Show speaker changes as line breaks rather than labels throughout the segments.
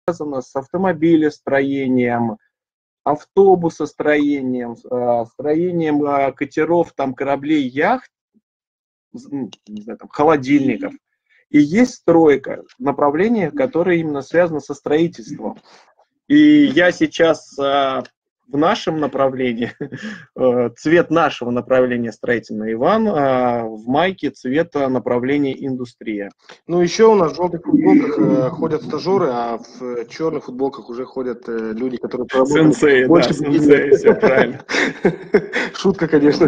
связано с автомобилестроением, автобусостроением, строением катеров, там, кораблей, яхт, не знаю, там, холодильников. И есть стройка, направление, которое именно связано со строительством. И я сейчас в нашем направлении, цвет нашего направления строительного, Иван, в майке цвет направления индустрия.
Ну, еще у нас в желтых футболках ходят стажеры, а в черных футболках уже ходят люди, которые поработали.
Сенсей, да, сенсей, все правильно.
Шутка, конечно.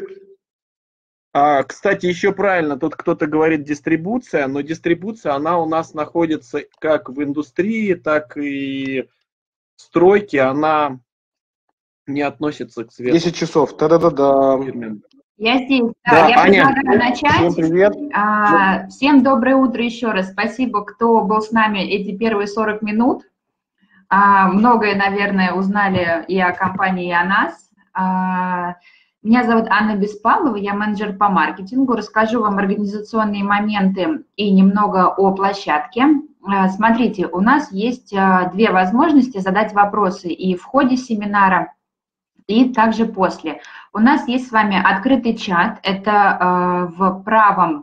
Кстати, еще правильно, тут кто-то говорит дистрибуция, но дистрибуция, она у нас находится как в индустрии, так и в стройке, она не относится к свету.
10 часов, та-да-да-да.
Я здесь, да, я
Аня,
предлагаю начать.
Всем привет.
Всем доброе утро еще раз. Спасибо, кто был с нами эти первые 40 минут. Многое, наверное, узнали и о компании, и о нас. Меня зовут Анна Беспалова, я менеджер по маркетингу. Расскажу вам организационные моменты и немного о площадке. Смотрите, у нас есть две возможности задать вопросы и в ходе семинара, и также после. У нас есть с вами открытый чат, это в правом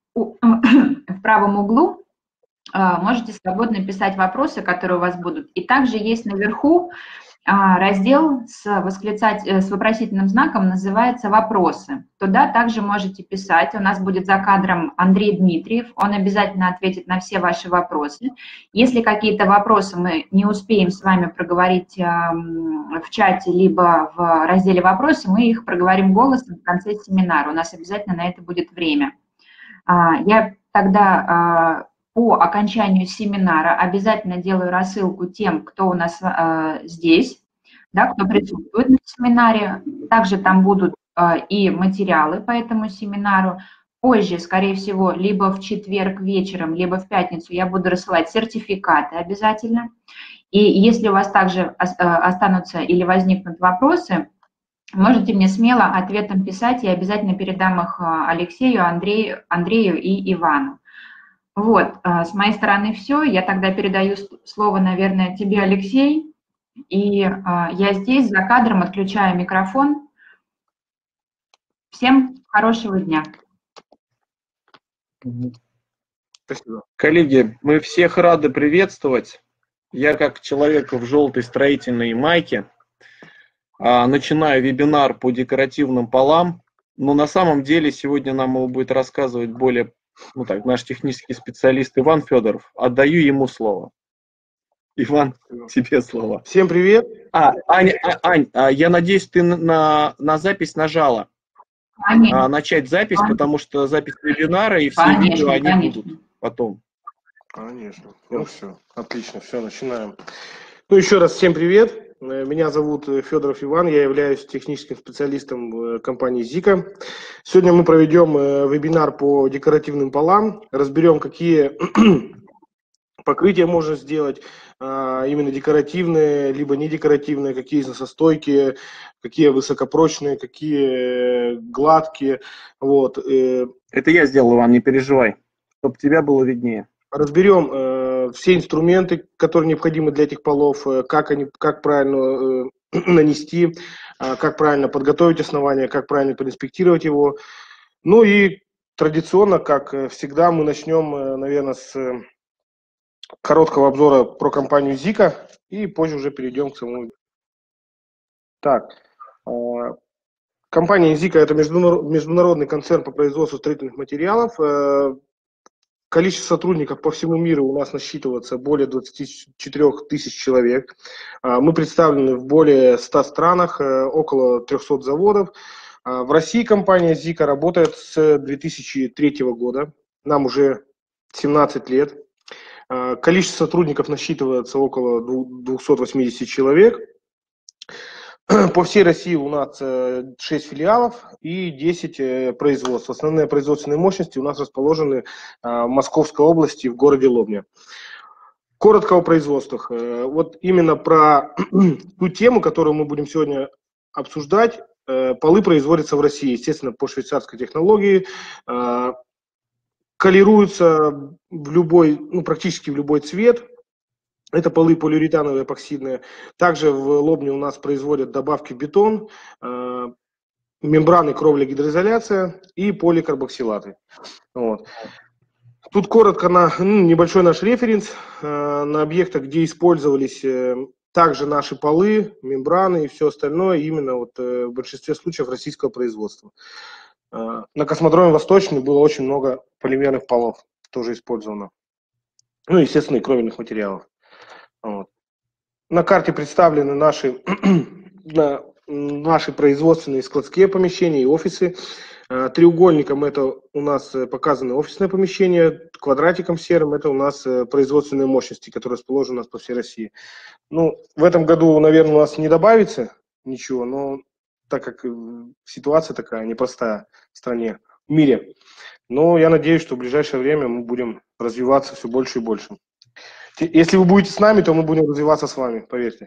углу. Можете свободно писать вопросы, которые у вас будут. И также есть наверху раздел с вопросительным знаком, называется «Вопросы». Туда также можете писать. У нас будет за кадром Андрей Дмитриев. Он обязательно ответит на все ваши вопросы. Если какие-то вопросы мы не успеем с вами проговорить в чате, либо в разделе «Вопросы», мы их проговорим голосом в конце семинара. У нас обязательно на это будет время. Я тогда по окончанию семинара обязательно делаю рассылку тем, кто у нас здесь, да, кто присутствует на семинаре. Также там будут и материалы по этому семинару. Позже, скорее всего, либо в четверг вечером, либо в пятницу я буду рассылать сертификаты обязательно. И если у вас также останутся или возникнут вопросы, можете мне смело ответом писать, я обязательно передам их Алексею, Андрею и Ивану. Вот, с моей стороны все. Я тогда передаю слово, наверное, тебе, Алексей. И я здесь за кадром отключаю микрофон. Всем хорошего дня.
Спасибо.
Коллеги, мы всех рады приветствовать. Я как человек в желтой строительной майке начинаю вебинар по декоративным полам. Но на самом деле сегодня нам его будет рассказывать более наш технический специалист Иван Федоров. Отдаю ему слово. Иван, тебе слово.
Всем привет.
Ань, я надеюсь, ты на запись нажала. Начать запись, потому что запись вебинара и все видео, они будут потом.
Конечно. Ну все, отлично, все, начинаем. Ну еще раз всем привет. Меня зовут Федоров Иван, я являюсь техническим специалистом компании Zika. Сегодня мы проведем вебинар по декоративным полам, разберем, какие покрытия можно сделать, именно декоративные, либо не декоративные, какие износостойкие, какие высокопрочные, какие гладкие. Вот.
Это я сделал, Иван, не переживай, чтобы тебя было виднее.
Разберем все инструменты, которые необходимы для этих полов, как правильно нанести, как правильно подготовить основание, как правильно проинспектировать его. Ну и традиционно, как всегда, мы начнем, наверное, с короткого обзора про компанию Zika и позже уже перейдем к самому. Так, компания Zika – это международный концерн по производству строительных материалов. Количество сотрудников по всему миру у нас насчитывается более 24 тысяч человек. Мы представлены в более 100 странах, около 300 заводов. В России компания Zika работает с 2003 года. Нам уже 17 лет. Количество сотрудников насчитывается около 280 человек. По всей России у нас 6 филиалов и 10 производств. Основные производственные мощности у нас расположены в Московской области, в городе Лобня. Коротко о производствах. Вот именно про ту тему, которую мы будем сегодня обсуждать. Полы производятся в России, естественно, по швейцарской технологии. Колируются в любой, практически в любой цвет. Это полы полиуретановые эпоксидные. Также в Лобне у нас производят добавки в бетон, мембраны, кровля, гидроизоляция и поликарбоксилаты. Вот. Тут коротко на небольшой наш референс на объектах, где использовались также наши полы, мембраны и все остальное, именно вот в большинстве случаев российского производства. На космодроме Восточный было очень много полимерных полов, тоже использовано. Ну, естественно, и кровельных материалов. Вот. На карте представлены наши производственные складские помещения и офисы. Треугольником это у нас показаны офисные помещения, квадратиком серым это у нас производственные мощности, которые расположены у нас по всей России. Ну, в этом году, наверное, у нас не добавится ничего, но так как ситуация такая непростая в стране, в мире, но я надеюсь, что в ближайшее время мы будем развиваться все больше и больше. Если вы будете с нами, то мы будем развиваться с вами, поверьте.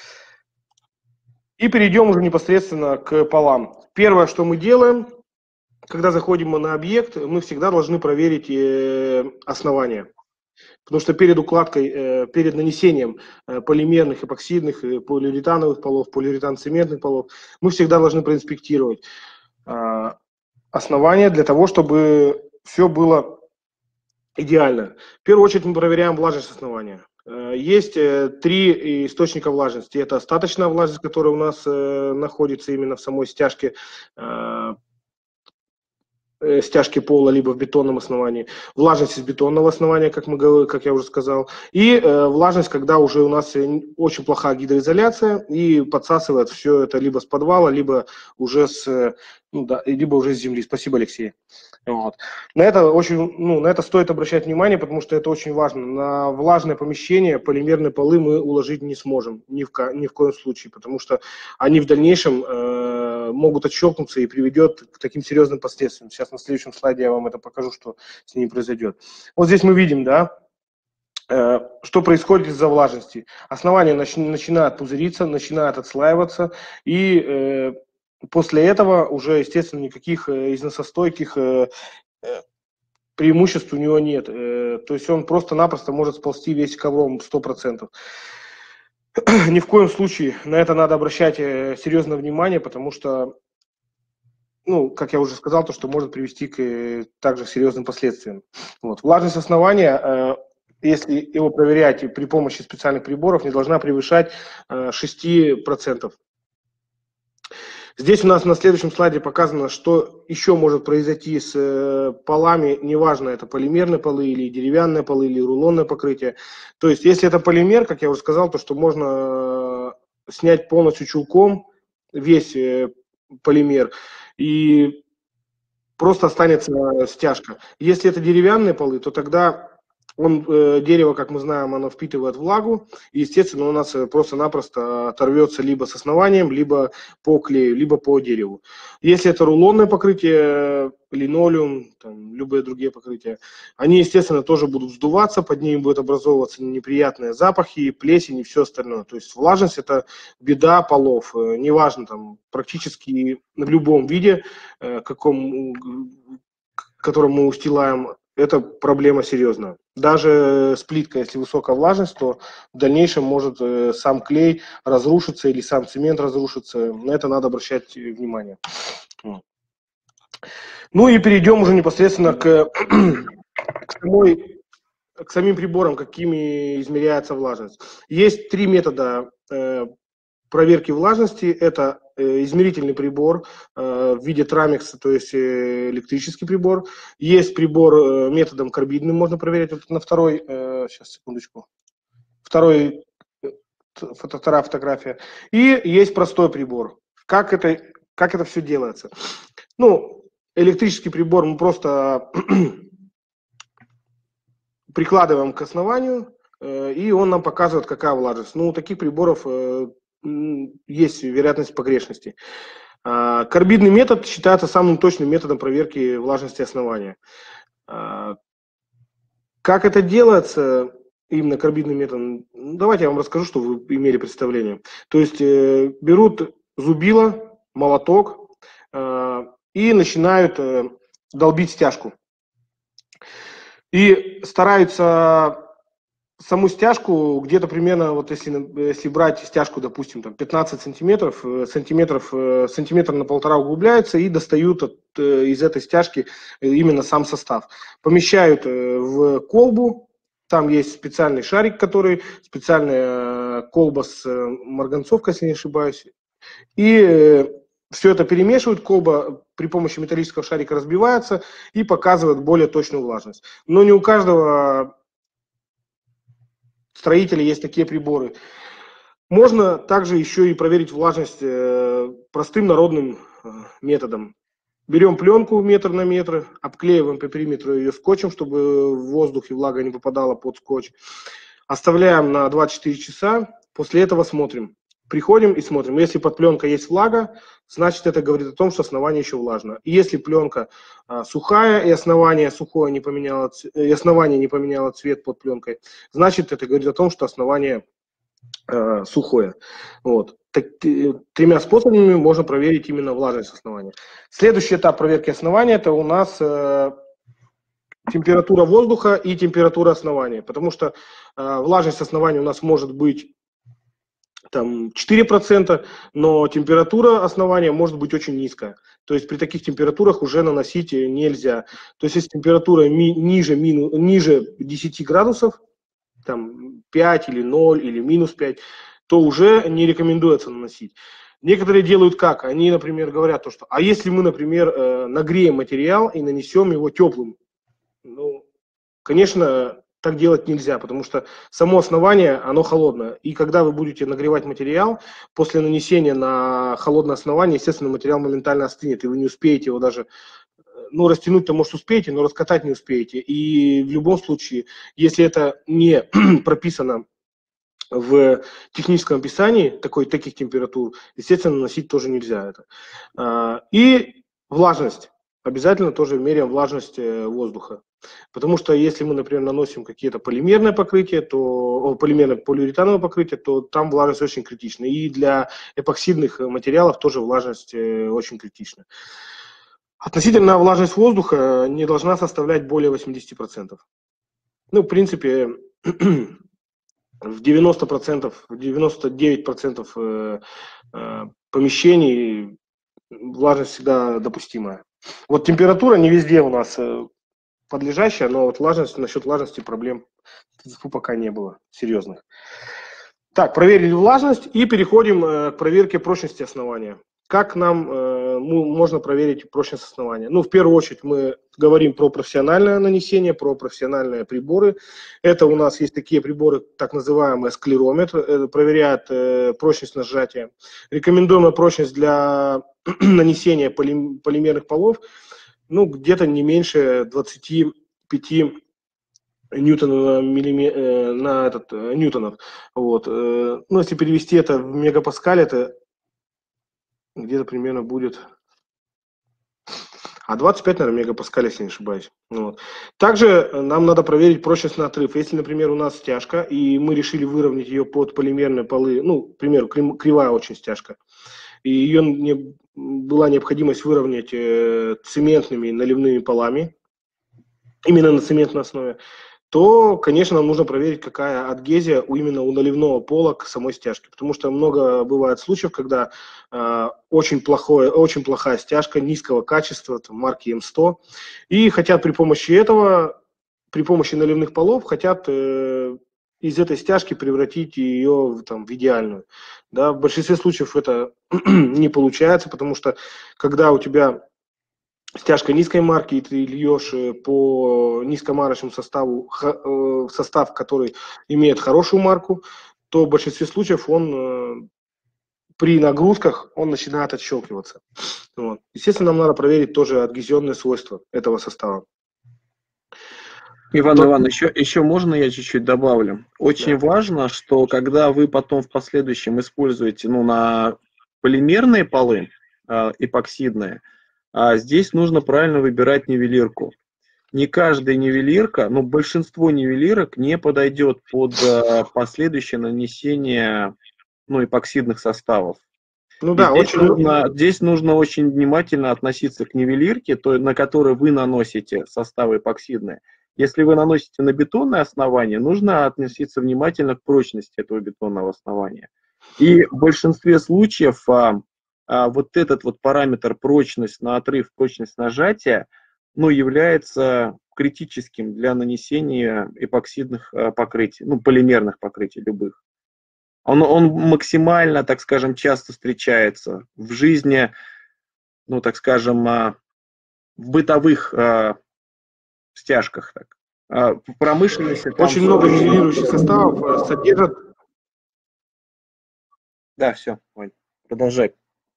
И перейдем уже непосредственно к полам. Первое, что мы делаем, когда заходим на объект, мы всегда должны проверить основание. Потому что перед укладкой, перед нанесением полимерных, эпоксидных, полиуретановых полов, полиуретан-цементных полов, мы всегда должны проинспектировать основание для того, чтобы все было идеально. В первую очередь мы проверяем влажность основания. Есть три источника влажности. Это остаточная влажность, которая у нас находится именно в самой стяжке пола, либо в бетонном основании, влажность из бетонного основания, как я уже сказал, и влажность, когда уже у нас очень плохая гидроизоляция и подсасывает все это либо с подвала, либо уже с земли. Спасибо, Алексей. Вот. На это стоит обращать внимание, потому что это очень важно. На влажное помещение полимерные полы мы уложить не сможем ни в коем случае, потому что они в дальнейшем могут отщелкнуться и приведет к таким серьезным последствиям. Сейчас на следующем слайде я вам это покажу, что с ними произойдет. Вот здесь мы видим, да, что происходит из-за влажности. Основание начинает пузыриться, начинает отслаиваться, и после этого уже, естественно, никаких износостойких преимуществ у него нет. То есть он просто-напросто может сползти весь ковром 100%. Ни в коем случае на это надо обращать серьезное внимание, потому что, как я уже сказал, то, что может привести к также серьезным последствиям. Вот. Влажность основания, если его проверять при помощи специальных приборов, не должна превышать 6%. Здесь у нас на следующем слайде показано, что еще может произойти с полами, неважно, это полимерные полы или деревянные полы, или рулонное покрытие. То есть, если это полимер, как я уже сказал, то что можно снять полностью чулком весь полимер, и просто останется стяжка. Если это деревянные полы, то тогда дерево, как мы знаем, оно впитывает влагу, и, естественно, у нас просто-напросто оторвется либо с основанием, либо по клею, либо по дереву. Если это рулонное покрытие, линолеум, любые другие покрытия, они, естественно, тоже будут вздуваться, под ними будут образовываться неприятные запахи, плесень и все остальное. То есть влажность – это беда полов, неважно, практически в любом виде, которым мы устилаем, это проблема серьезная. Даже с плиткой, если высокая влажность, то в дальнейшем может сам клей разрушиться или сам цемент разрушиться. На это надо обращать внимание. Ну и перейдем уже непосредственно к самим приборам, какими измеряется влажность. Есть три метода проверки влажности. Это измерительный прибор в виде Трамекса, то есть электрический прибор. Есть прибор методом карбидным, можно проверять. Вот на второй, сейчас, секундочку. Вторая фотография. И есть простой прибор. Как это все делается? Электрический прибор мы просто прикладываем к основанию, и он нам показывает, какая влажность. У таких приборов есть вероятность погрешности. Карбидный метод считается самым точным методом проверки влажности основания. Как это делается, именно карбидным методом? Давайте я вам расскажу, чтобы вы имели представление. То есть берут зубило, молоток и начинают долбить стяжку. И стараются саму стяжку где-то примерно, вот если брать стяжку, допустим, там 15 сантиметров, сантиметр на 1,5 углубляются и достают из этой стяжки именно сам состав. Помещают в колбу, там есть специальный шарик, специальная колба с марганцовкой, если не ошибаюсь, и все это перемешивают, колба при помощи металлического шарика разбивается и показывает более точную влажность. Но не у каждого строителя есть такие приборы. Можно также еще и проверить влажность простым народным методом. Берем пленку метр на метр, обклеиваем по периметру ее скотчем, чтобы воздух и влага не попадала под скотч. Оставляем на 24 часа, после этого смотрим. Приходим и смотрим. Если под пленкой есть влага, значит это говорит о том, что основание еще влажно. И если пленка сухая и основание сухое не поменяло, и основание не поменяло цвет под пленкой, значит это говорит о том, что основание сухое. Вот. Тремя способами можно проверить именно влажность основания. Следующий этап проверки основания – это у нас температура воздуха и температура основания. Потому что влажность основания у нас может быть там 4%, но температура основания может быть очень низкая. То есть при таких температурах уже наносить нельзя. То есть если температура ниже 10 градусов, там 5 или 0 или минус 5, то уже не рекомендуется наносить. Некоторые делают как? Они, например, говорят, что, а если мы, например, нагреем материал и нанесем его теплым? Ну, конечно, так делать нельзя, потому что само основание, оно холодное. И когда вы будете нагревать материал, после нанесения на холодное основание, естественно, материал моментально остынет, и вы не успеете его даже, ну, растянуть-то, может, успеете, но раскатать не успеете. И в любом случае, если это не прописано в техническом описании таких температур, естественно, наносить тоже нельзя это. И влажность. Обязательно тоже меряем влажность воздуха. Потому что если мы, например, наносим какие-то полимерное покрытие, полимерное полиуретановое покрытие, то там влажность очень критична. И для эпоксидных материалов тоже влажность очень критична. Относительная влажность воздуха не должна составлять более 80%. Ну, в принципе, в 90%, в 99% помещений влажность всегда допустимая. Вот температура не везде у нас подлежащая, но вот насчет влажности проблем пока не было серьезных. Так, проверили влажность и переходим к проверке прочности основания. Как нам можно проверить прочность основания? Ну, в первую очередь мы говорим про профессиональное нанесение, про профессиональные приборы. Это у нас есть такие приборы, так называемый склерометр, проверяет прочность нажатия. Рекомендуемая прочность для нанесения полимерных полов, ну, где-то не меньше 25 ньютонов. Вот. Ну, если перевести это в мегапаскаль, это где-то примерно будет 25, наверное, мегапаскаль, если не ошибаюсь. Вот. Также нам надо проверить прочность на отрыв. Если, например, у нас стяжка, и мы решили выровнять ее под полимерные полы, ну, к примеру, кривая очень стяжка, и ее была необходимость выровнять цементными наливными полами, именно на цементной основе, то, конечно, нам нужно проверить, какая адгезия именно у наливного пола к самой стяжке. Потому что много бывает случаев, когда очень плохая стяжка низкого качества, там, марки М100, и хотят при помощи наливных полов, хотят из этой стяжки превратить ее в идеальную. Да, в большинстве случаев это не получается, потому что когда у тебя стяжка низкой марки, и ты льешь по низкомарочному составу состав, который имеет хорошую марку, то в большинстве случаев он при нагрузках он начинает отщелкиваться. Вот. Естественно, нам надо проверить тоже адгезионные свойства этого состава.
Иван, еще можно я чуть-чуть добавлю? Очень важно, что когда вы потом в последующем используете на полимерные полы, эпоксидные, здесь нужно правильно выбирать нивелирку. Не каждая нивелирка, но большинство нивелирок не подойдет под последующее нанесение эпоксидных составов. Ну да, здесь нужно очень внимательно относиться к нивелирке, на которой вы наносите составы эпоксидные, Если вы наносите на бетонное основание, нужно относиться внимательно к прочности этого бетонного основания. И в большинстве случаев вот этот вот параметр прочность на отрыв, прочность нажатия, ну, является критическим для нанесения эпоксидных покрытий, ну, полимерных покрытий любых. Он максимально, так скажем, часто встречается в жизни, ну, так скажем, в бытовых стяжках. Так. В промышленности там...
Очень много нивелирующих составов содержат...
Да, все, Вань, продолжай.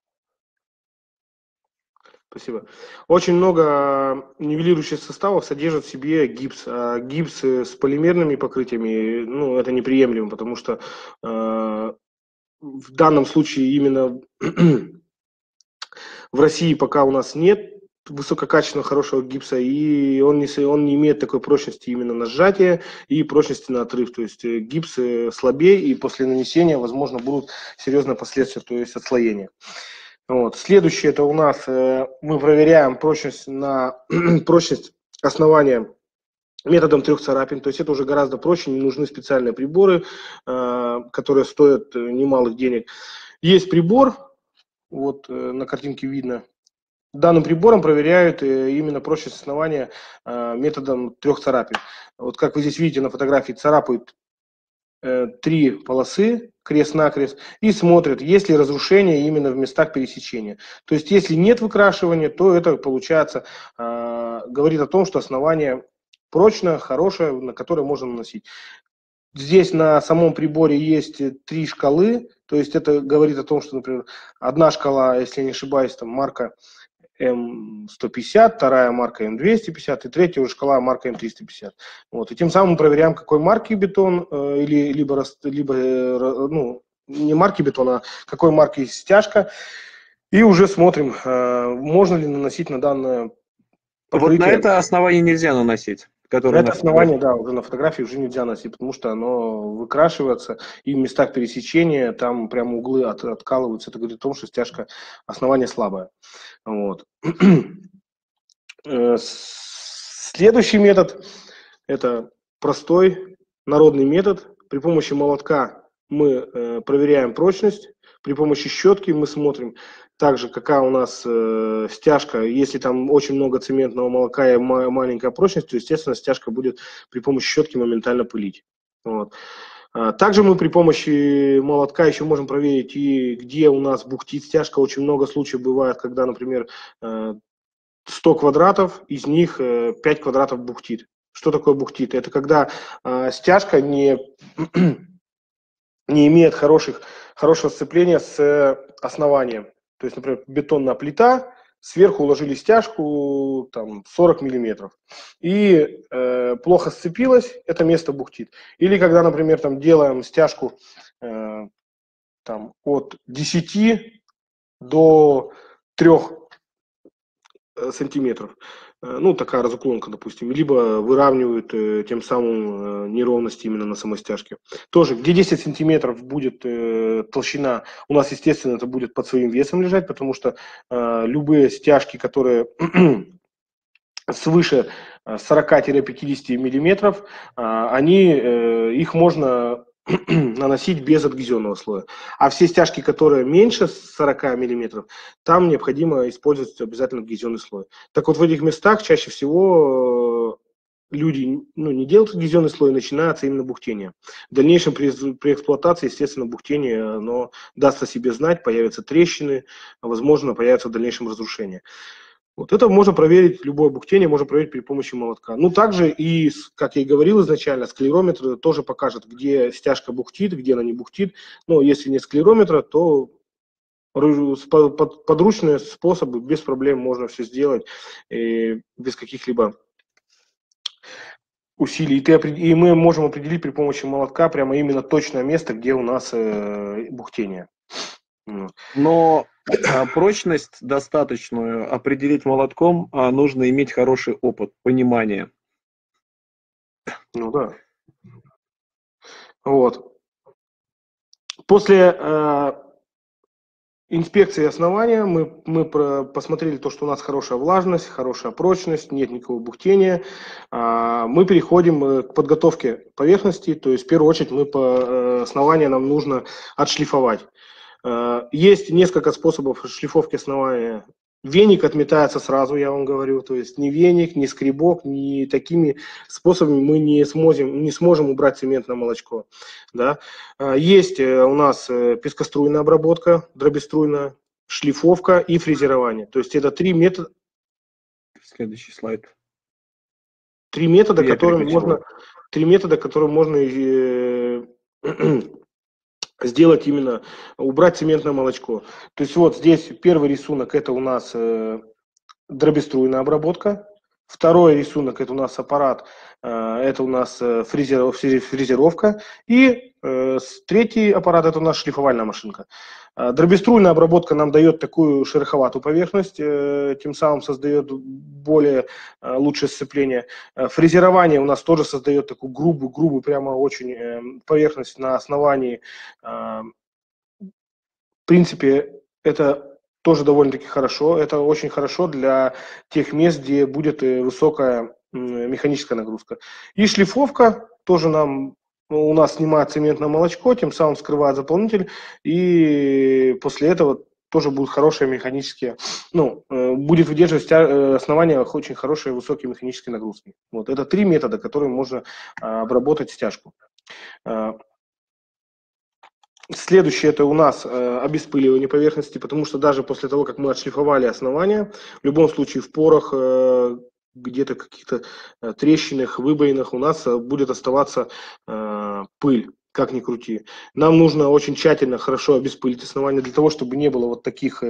Спасибо. Очень много нивелирующих составов содержит в себе гипс. А гипс с полимерными покрытиями, ну, это неприемлемо, потому что в данном случае именно в России пока у нас нет высококачественного хорошего гипса, и он не имеет такой прочности именно на сжатие и прочности на отрыв. То есть гипс слабее, и после нанесения, возможно, будут серьезные последствия, то есть отслоения. Вот. Следующее, это у нас мы проверяем прочность на прочность основания методом 3 царапин, то есть это уже гораздо проще, не нужны специальные приборы, которые стоят немалых денег. Есть прибор, вот на картинке видно. Данным прибором проверяют именно прочность основания методом 3 царапин. Вот как вы здесь видите на фотографии, царапают 3 полосы крест-накрест и смотрят, есть ли разрушение именно в местах пересечения. То есть если нет выкрашивания, то это получается, говорит о том, что основание прочное, хорошее, на которое можно наносить. Здесь на самом приборе есть 3 шкалы, то есть это говорит о том, что, например, одна шкала, если я не ошибаюсь, там марка М150, вторая марка М250 и третья уже шкала марка М350. Вот. И тем самым мы проверяем, какой марки бетон, либо ну, не марки бетона, а какой марки стяжка, и уже смотрим, можно ли наносить на данное покрытие.
Вот на это основание нельзя наносить.
На это основание, да, уже на фотографии уже нельзя носить, потому что оно выкрашивается, и в местах пересечения там прямо углы откалываются. Это говорит о том, что стяжка основания слабая. Вот. Следующий метод – это простой народный метод. При помощи молотка мы проверяем прочность, при помощи щетки мы смотрим также, какая у нас стяжка. Если там очень много цементного молока и маленькая прочность, то, естественно, стяжка будет при помощи щетки моментально пылить. Вот. Также мы при помощи молотка еще можем проверить, и где у нас бухтит стяжка. Очень много случаев бывает, когда, например, 100 квадратов, из них 5 квадратов бухтит. Что такое бухтит? Это когда стяжка не имеет хорошего сцепления с основанием. То есть, например, бетонная плита, сверху уложили стяжку там, 40 миллиметров. И плохо сцепилось, это место бухтит. Или когда, например, там, делаем стяжку там, от 10 до 3 сантиметров. Ну, такая разуклонка, допустим. Либо выравнивают тем самым неровности именно на самой стяжке. Тоже, где 10 сантиметров будет толщина, у нас, естественно, это будет под своим весом лежать, потому что любые стяжки, которые свыше 40-50 миллиметров, их можно наносить без адгезионного слоя. А все стяжки, которые меньше 40 миллиметров, там необходимо использовать обязательно адгезионный слой. Так вот, в этих местах чаще всего люди не делают адгезионный слой, и начинается именно бухтение. В дальнейшем при эксплуатации, естественно, бухтение оно даст о себе знать, появятся трещины, возможно, появятся в дальнейшем разрушения. Вот это можно проверить, любое бухтение можно проверить при помощи молотка. Ну, также и, как я и говорил изначально, склерометр тоже покажет, где стяжка бухтит, где она не бухтит. Но если нет склерометра, то подручные способы, без проблем можно все сделать, без каких-либо усилий. И мы можем определить при помощи молотка прямо именно точное место, где у нас бухтение.
Но прочность достаточную определить молотком нужно иметь хороший опыт, понимание.
Ну да. Вот. После инспекции основания, мы посмотрели то, что у нас хорошая влажность, хорошая прочность, нет никакого бухтения. Мы переходим к подготовке поверхности, то есть в первую очередь мы по основанию нам нужно отшлифовать. Есть несколько способов шлифовки основания. Веник отметается сразу, я вам говорю, то есть ни веник, ни скребок, ни такими способами мы не сможем убрать цементное молочко. Да? Есть у нас пескоструйная обработка, дробеструйная, шлифовка и фрезерование. То есть это три метода.
Следующий слайд.
Три метода, которым можно сделать именно, убрать цементное молочко. То есть вот здесь первый рисунок, это у нас дробеструйная обработка. Второй рисунок, это у нас аппарат, это у нас фрезеровка. И третий аппарат, это у нас шлифовальная машинка. Дробеструйная обработка нам дает такую шероховатую поверхность, тем самым создает более лучшее сцепление. Фрезерование у нас тоже создает такую грубую, прямо очень поверхность на основании. В принципе, это тоже довольно-таки хорошо. Это очень хорошо для тех мест, где будет высокая механическая нагрузка. И шлифовка тоже у нас снимает цементное молочко, тем самым скрывает заполнитель, и после этого тоже будут хорошие механические, будет выдерживать основания очень хорошие высокие механические нагрузки. Вот это три метода, которые можно обработать стяжку. Следующее это у нас обеспыливание поверхности, потому что даже после того, как мы отшлифовали основание, в любом случае в порах, где-то каких-то трещинах, выбоинах у нас будет оставаться пыль, как ни крути. Нам нужно очень тщательно, хорошо обеспылить основание для того, чтобы не было вот таких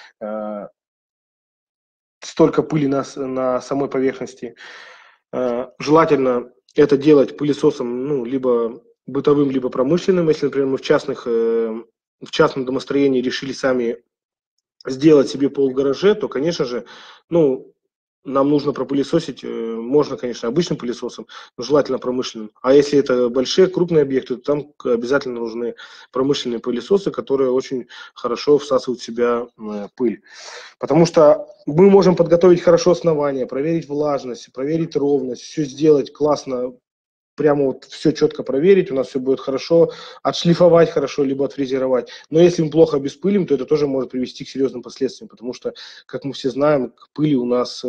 столько пыли на самой поверхности. Желательно это делать пылесосом, либо бытовым, либо промышленным. Если, например, мы в частном домостроении решили сами сделать себе пол в гараже, то, конечно же, нам нужно пропылесосить, можно, конечно, обычным пылесосом, но желательно промышленным. А если это большие, крупные объекты, то там обязательно нужны промышленные пылесосы, которые очень хорошо всасывают в себя пыль. Потому что мы можем подготовить хорошо основание, проверить влажность, проверить ровность, все сделать классно, прямо вот все четко проверить, у нас все будет хорошо, отшлифовать хорошо, либо отфрезеровать. Но если мы плохо обеспылим, то это тоже может привести к серьезным последствиям, потому что, как мы все знаем, к пыли у нас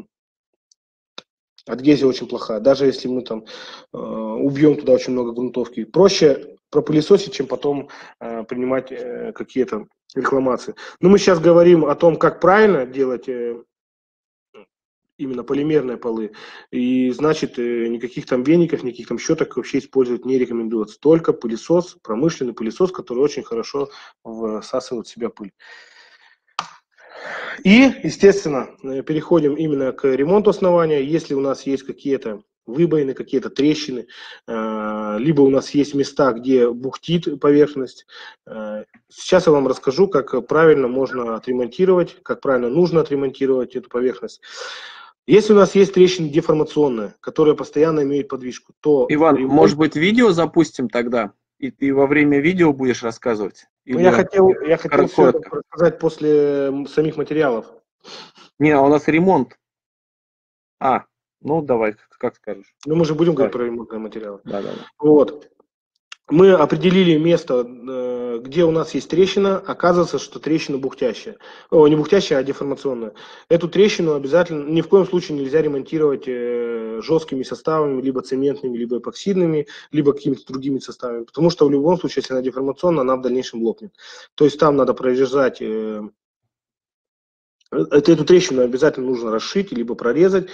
адгезия очень плохая. Даже если мы там убьем туда очень много грунтовки, проще пропылесосить, чем потом принимать какие-то рекламации. Но мы сейчас говорим о том, как правильно делать именно полимерные полы. И значит, никаких там веников, никаких там щеток вообще использовать не рекомендуется. Только пылесос, промышленный пылесос, который очень хорошо всасывает в себя пыль. И, естественно, переходим именно к ремонту основания. Если у нас есть какие-то выбоины, какие-то трещины, либо у нас есть места, где бухтит поверхность. Сейчас я вам расскажу, как правильно можно отремонтировать, как правильно нужно отремонтировать эту поверхность. Если у нас есть трещины деформационные, которые постоянно имеют подвижку, то...
Иван, может быть, видео запустим тогда? И ты во время видео будешь рассказывать?
Я хотел все это рассказать после самих материалов.
Не, у нас ремонт. Давай, как скажешь.
Мы же будем говорить про ремонтные материалы.
Да.
Вот. Мы определили место, где у нас есть трещина. Оказывается, что трещина бухтящая. Не бухтящая, а деформационная. Эту трещину обязательно, ни в коем случае нельзя ремонтировать жесткими составами, либо цементными, либо эпоксидными, либо какими-то другими составами. Потому что в любом случае, если она деформационная, она в дальнейшем лопнет. То есть там надо прорезать... Эту трещину обязательно нужно расшить, либо прорезать.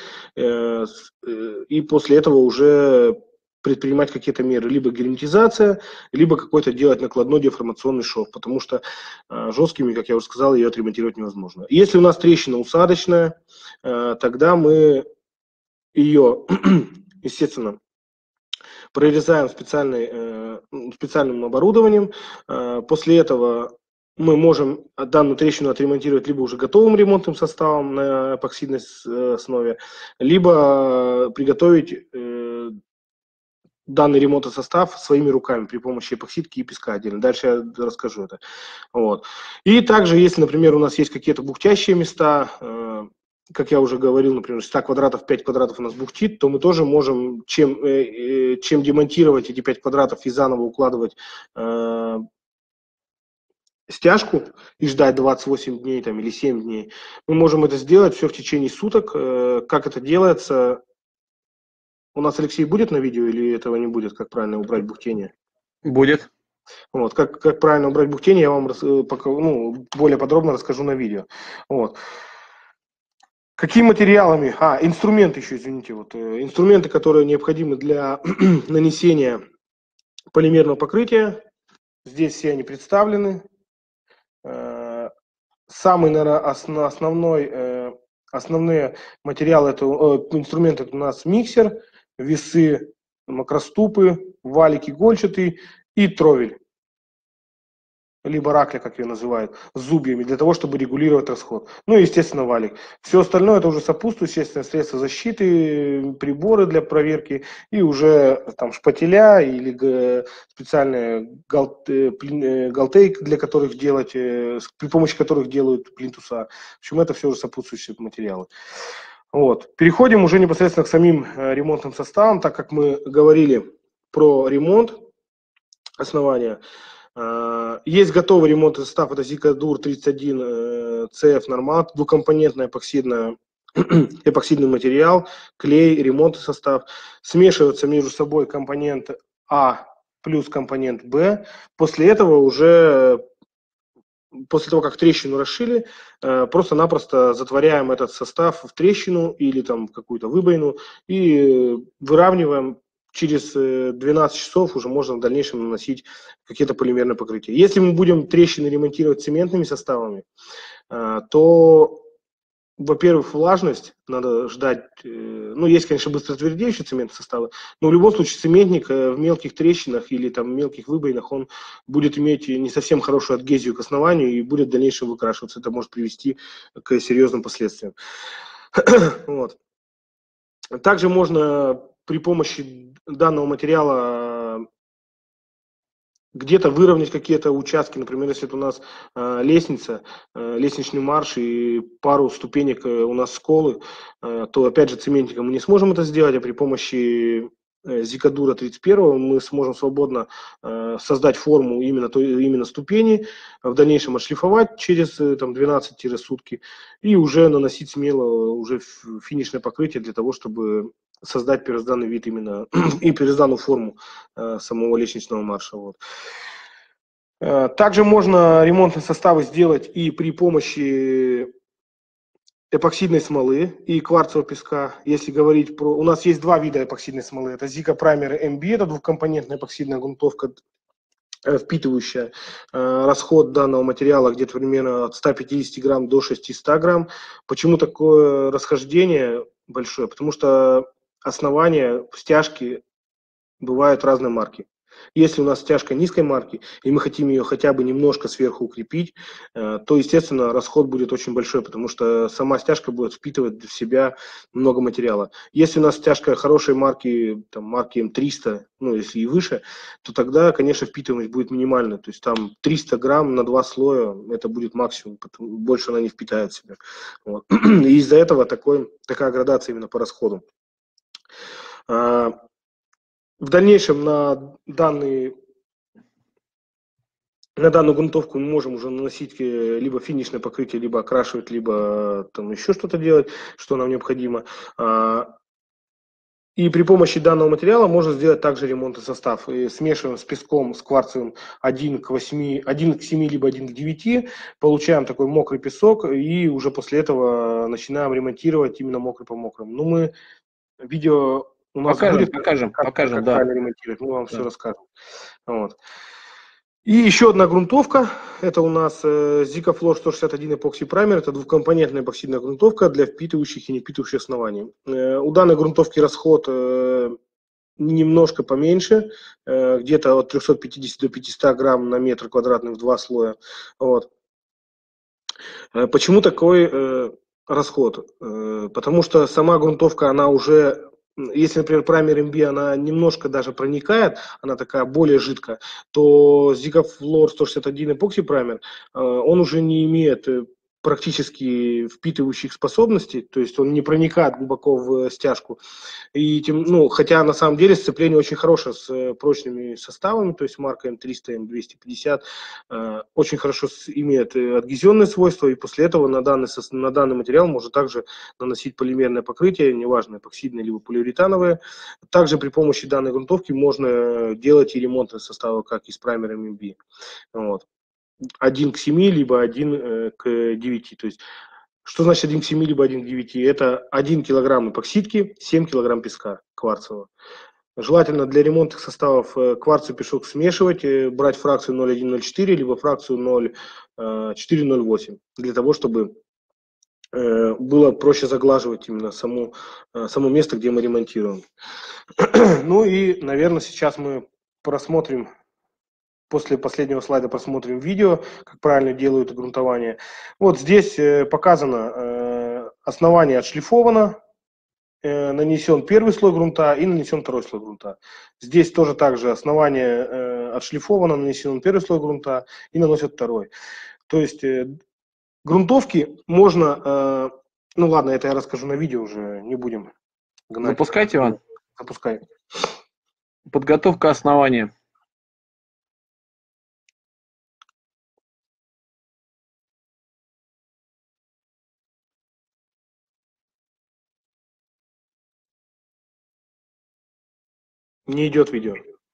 И после этого уже предпринимать какие-то меры, либо герметизация, либо какой-то делать накладной деформационный шов, потому что жесткими, как я уже сказал, ее отремонтировать невозможно. Если у нас трещина усадочная, тогда мы ее, естественно, прорезаем специальным оборудованием. После этого мы можем данную трещину отремонтировать либо уже готовым ремонтным составом на эпоксидной основе, либо приготовить данный ремонтный состав своими руками при помощи эпоксидки и песка отдельно. Дальше я расскажу это. Вот. И также, если, например, у нас есть какие-то бухтящие места, как я уже говорил, например, 100 квадратов, 5 квадратов у нас бухтит, то мы тоже можем, чем демонтировать эти 5 квадратов и заново укладывать стяжку и ждать 28 дней там, или 7 дней, мы можем это сделать все в течение суток. Как это делается? У нас, Алексей, будет на видео или этого не будет, как правильно убрать бухтение?
Будет.
Вот, как правильно убрать бухтение, я вам более подробно расскажу на видео. Вот. Какими материалами? Инструменты еще, извините. Вот, инструменты, которые необходимы для нанесения полимерного покрытия. Здесь все они представлены. Самый, наверное, основные материалы, инструменты, это у нас миксер, весы, макроступы, валик игольчатый и тровель, либо ракля, как ее называют, с зубьями, для того, чтобы регулировать расход. Ну и, естественно, валик. Все остальное это уже сопутствующие, естественно, средства защиты, приборы для проверки и уже там шпателя или специальные галтейк, для которых делать, при помощи которых делают плинтуса. В общем, это все уже сопутствующие материалы. Вот. Переходим уже непосредственно к самим ремонтным составам, так как мы говорили про ремонт основания. Есть готовый ремонтный состав, это Zikadur 31 CF Normat, двухкомпонентный эпоксидный материал, клей, ремонтный состав. Смешиваются между собой компонент А плюс компонент Б. После того, как трещину расшили, просто-напросто затворяем этот состав в трещину или там в какую-то выбоину и выравниваем. Через 12 часов уже можно в дальнейшем наносить какие-то полимерные покрытия. Если мы будем трещины ремонтировать цементными составами, то, во-первых, влажность надо ждать. Есть, конечно, быстротвердеющие цементные составы, но в любом случае цементник в мелких трещинах или там мелких выбоинах он будет иметь не совсем хорошую адгезию к основанию и будет в дальнейшем выкрашиваться. Это может привести к серьезным последствиям. Вот. Также можно при помощи данного материала где-то выровнять какие-то участки, например, если это у нас лестница, лестничный марш и пару ступенек у нас сколы, то опять же цементником мы не сможем это сделать, а при помощи Zikadur 31 мы сможем свободно создать форму именно ступени, в дальнейшем отшлифовать через 12 сутки и уже наносить смело уже финишное покрытие для того, чтобы создать первозданный вид именно и первозданную форму самого лестничного марша. Вот. Также можно ремонтные составы сделать и при помощи эпоксидной смолы и кварцевого песка. Если говорить про... У нас есть два вида эпоксидной смолы. Это Zika Primer MB, это двухкомпонентная эпоксидная грунтовка, впитывающая. Расход данного материала где-то примерно от 150 грамм до 600 грамм. Почему такое расхождение большое? Потому что основания стяжки бывают разной марки. Если у нас стяжка низкой марки, и мы хотим ее хотя бы немножко сверху укрепить, то, естественно, расход будет очень большой, потому что сама стяжка будет впитывать в себя много материала. Если у нас стяжка хорошей марки, там, марки М300, если и выше, то тогда, конечно, впитываемость будет минимальная. То есть там 300 грамм на 2 слоя, это будет максимум, больше она не впитает в себя. Вот. И из-за этого такая градация именно по расходу. В дальнейшем на данную грунтовку мы можем уже наносить либо финишное покрытие, либо окрашивать, либо там еще что-то делать, что нам необходимо. И при помощи данного материала можно сделать также ремонтный состав. И смешиваем с песком, с кварцевым 1 к 7, либо 1 к 9, получаем такой мокрый песок и уже после этого начинаем ремонтировать именно мокрый по мокрому. Видео у нас покажем, как
да.
правильно ремонтировать, мы вам все расскажем. Вот. И еще одна грунтовка, это у нас Zikafloor 161 Epoxy Primer, это двухкомпонентная эпоксидная грунтовка для впитывающих и не впитывающих оснований. У данной грунтовки расход немножко поменьше, где-то от 350 до 500 грамм на метр квадратный в 2 слоя. Вот. Почему такой расход? Потому что сама грунтовка, она уже если, например, праймер MB, она немножко даже проникает, она такая более жидкая, то Zicaflor 161 эпокси праймер, он уже не имеет практически впитывающих способностей, то есть он не проникает глубоко в стяжку. И хотя на самом деле сцепление очень хорошее с прочными составами, то есть марка М300, М250 очень хорошо имеет адгезионные свойства, и после этого на данный материал можно также наносить полимерное покрытие, неважно, эпоксидное либо полиуретановое. Также при помощи данной грунтовки можно делать и ремонтные составы, как и с праймером MB. Вот. 1 к 7, либо 1 к 9. То есть, что значит 1 к 7, либо 1 к 9? Это 1 килограмм эпоксидки, 7 килограмм песка кварцевого. Желательно для ремонтных составов кварцевый песок смешивать, брать фракцию 0,1-0,4, либо фракцию 0,4-0,8, для того, чтобы было проще заглаживать именно само место, где мы ремонтируем. Ну и, наверное, сейчас мы просмотрим, после последнего слайда просмотрим видео, как правильно делают грунтование. Вот здесь показано основание отшлифовано, нанесен первый слой грунта и нанесен второй слой грунта. Здесь тоже также основание отшлифовано, нанесен первый слой грунта и наносят второй. То есть грунтовки можно, ну ладно, это я расскажу на видео уже, не будем гнать.
Запускайте, Иван.
Запускай.
Подготовка основания.
Не идет видео.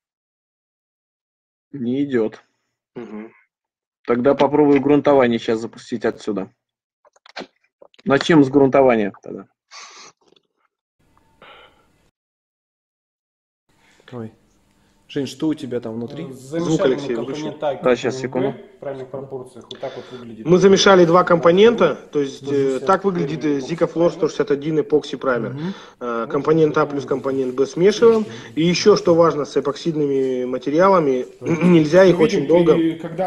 Не идет.
Угу.
Тогда попробую грунтование сейчас запустить отсюда. Начнем с грунтования тогда.
Ой. Жень, что у тебя там внутри?
Звук, Алексей, выключи.
Да, сейчас, секунду.
В правильных пропорциях. Вот так вот выглядит.
Мы замешали два компонента, то есть так выглядит Zicaflor 161 эпокси праймер. Компонент А плюс компонент Б смешиваем. И еще, что важно, с эпоксидными материалами, нельзя их очень долго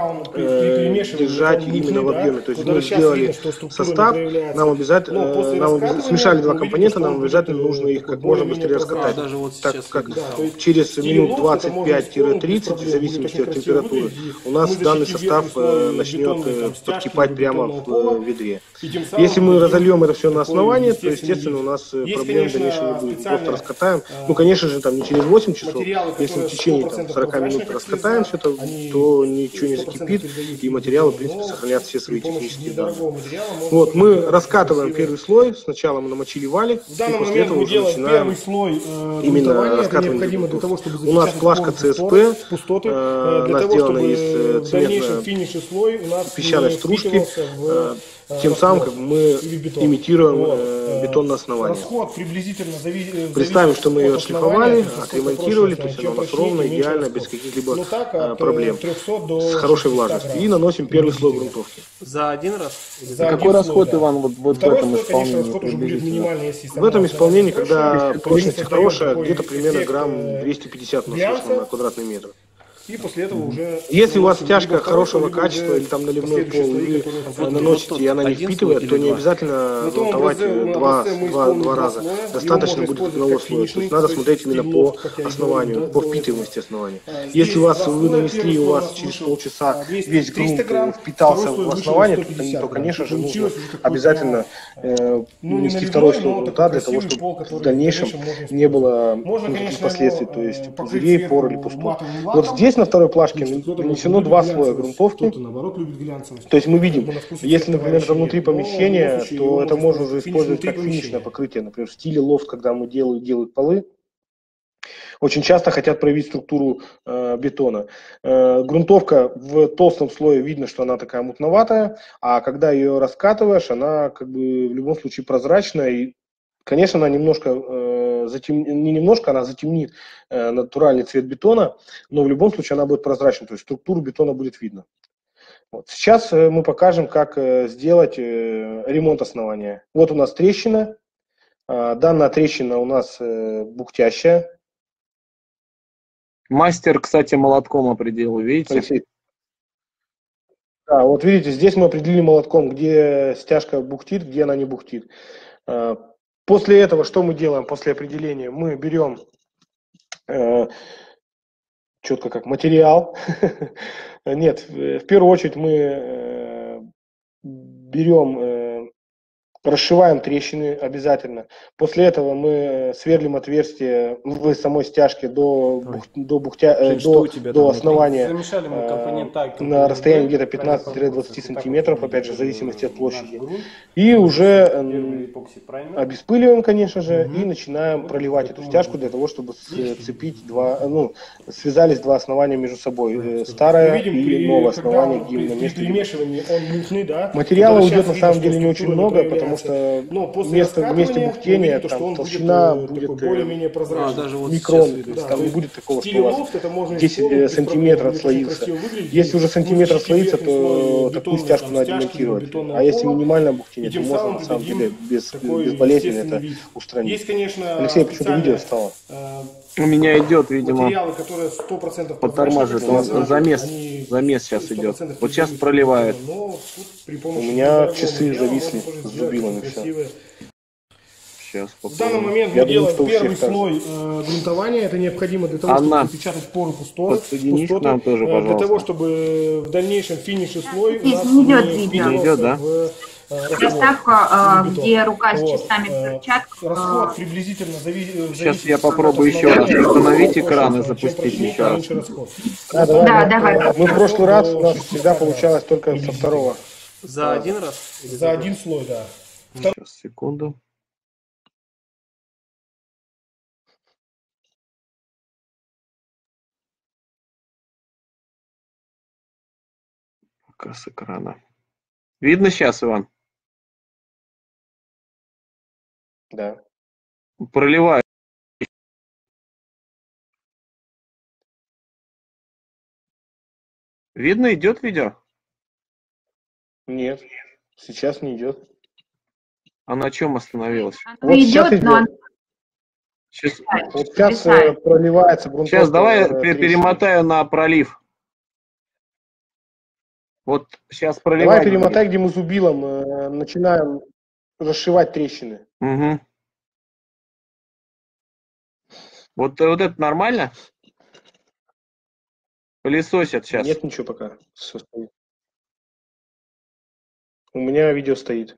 держать именно в объеме. То есть мы сделали состав, нам обязательно, смешали два компонента, нам обязательно нужно их как можно быстрее раскатать. Так как через минут 25-30, в зависимости от температуры, у нас данный состав начнет подкипать прямо в ведре. Если мы разольем это все на основании, то, естественно, у нас проблем в дальнейшем не будет. Просто раскатаем. Ну, конечно же, там не через 8 часов. Если в течение 40 минут раскатаем все это, то ничего не закипит, и материалы, в принципе, сохранят все свои технические данные. Вот, мы раскатываем первый слой. Сначала мы намочили валик, и после этого уже начинаем именно раскатывание грунтов. У нас плашка CSP, она сделана из цементно-песчаной стружки, тем самым как мы имитируем бетонное основание. Представим, что мы ее отшлифовали, отремонтировали, то есть она у нас ровно, идеально, без каких-либо проблем, с хорошей влажностью. И наносим первый слой грунтовки.
За один раз?
Какой расход, Иван, вот в этом исполнении?
В этом исполнении, когда прочность хорошая, где-то примерно грамм 250 на квадратный метр.
И после этого уже...
Если у вас стяжка хорошего качества или там наливной пол, вы наносите, и она не впитывает, то не обязательно грунтовать два раза. Достаточно будет одного слоя. То есть надо смотреть именно по основанию, по впитываемости основания. Если вы нанесли, и у вас через полчаса весь грунт впитался в основание, то, конечно же, нужно обязательно нанести второй слой грунта для того, чтобы в дальнейшем не было никаких последствий, то есть пузырей, пор или пустот. Вот здесь на второй плашке нанесено два слоя грунтовки. То есть мы видим, если, например, это внутри помещения, то это можно уже использовать как финишное покрытие. Например, в стиле лофт, когда мы делают полы, очень часто хотят проявить структуру бетона. Грунтовка в толстом слое видно, что она такая мутноватая, а когда ее раскатываешь, она как бы в любом случае прозрачная. И, конечно, она немножко она затемнит натуральный цвет бетона, но в любом случае она будет прозрачной, то есть структуру бетона будет видно. Вот. Сейчас мы покажем, как сделать ремонт основания. Вот у нас трещина. Данная трещина у нас бухтящая.
Мастер, кстати, молотком определил, видите?
Алексей. Да, вот видите, здесь мы определили молотком, где стяжка бухтит, где она не бухтит. После этого что мы делаем, после определения? Мы берем четко как материал. Нет, в первую очередь мы берем, расшиваем трещины обязательно. После этого мы сверлим отверстие в самой стяжке до
Жень, что у тебя там внутри?
основания
Замешали мы компонент А и
на
компонент
расстоянии
Б,
где-то
крайней
15-20
пропорции. Вот так вот
сантиметров, опять же, в
выглядит,
зависимости от
наш
площади.
грунт.
И
Первый
уже
эпокси праймер.
обеспыливаем, конечно же, и
Мгм.
начинаем
Вот
проливать эту
поэтому
стяжку для того, чтобы сцепить связались два основания между собой, старое
мы видим,
и новое
когда
основание,
он
где именно
при
место деления.
перемешивании он мутный, да,
Материала уйдет
сейчас
на
видно,
самом
что
деле не очень
структура не
много, потому
появляется.
что
Но после
месте
раскатывания мы
бухтения,
видим, что
там
он
толщина
будет такой
будет
более-менее прозрачный. даже вот
микрон,
сейчас видно.
то есть
Да,
там
то
не
есть
будет такого,
в
что у
стиле
вас
лофт это можно
10
исполнить без проблем,
сантиметров
будет очень
слоился.
красиво выглядеть.
Если уже сантиметр
Будет
слоится,
верхний слой
то такую
бетонной
стяжку
там
надо
стяжки, либо
демонтировать.
бетонного
А если
пола,
минимальное
и
бухтение, то
тем
можно
самым
на самом деле
придадим такой
безболезненно
естественный
это
вид.
устранить.
Есть, конечно,
Алексей, почему-то видео
специальные
встало.
У меня идет, видимо,
материалы, которые 100% прозрачны, как
подтормаживает. Он
сказано,
замес сейчас идет.
100%
Вот сейчас
передают
проливает.
бетон, но тут при
У
помощи
меня
недорогого
часы
материала
зависли
можно тоже
с
сделать
зубилами,
такое
все.
красивое.
Сейчас
В данный
попробуем.
момент
Я
мы
думаю,
делаем
что у
первый
всех так же.
слой грунтования. Это необходимо для того, чтобы
Анна,
запечатать поры
подсоединись к нам тоже,
для того,
пожалуйста.
чтобы в дальнейшем финишный слой у
Здесь
нас
не идет
не
видео.
Не идет,
впитывался
да?
в раствор
Приставка,
или бетон.
где рука с
Вот.
часами в перчатках.
Расход приблизительно
Сейчас я
зависит
попробую
от
еще раз
основания.
установить
Чем
экран и
проще, чем
запустить
прочнее,
еще
тем
раз.
меньше расход.
Да,
Да, давай.
мы в прошлый раз, у нас
До
всегда
600
получалось только со
приблизительно.
второго.
За один раз? За один слой, да.
Сейчас, секунду. Пока с экрана. Видно сейчас, Иван?
Да.
Проливаю. Видно, идет видео?
Нет, сейчас не идет.
А на чем остановилась?
Оно
Вот сейчас
идет, но
идет.
Сейчас,
Вот сейчас
зависает.
проливается
сейчас давай
трещина.
перемотаю на пролив. Вот сейчас
Давай
проливать
перемотай,
будет.
где мы зубилом начинаем расшивать трещины.
Угу. Вот это нормально? Пылесосят сейчас.
Нет ничего пока. Всё стоит. У меня видео стоит.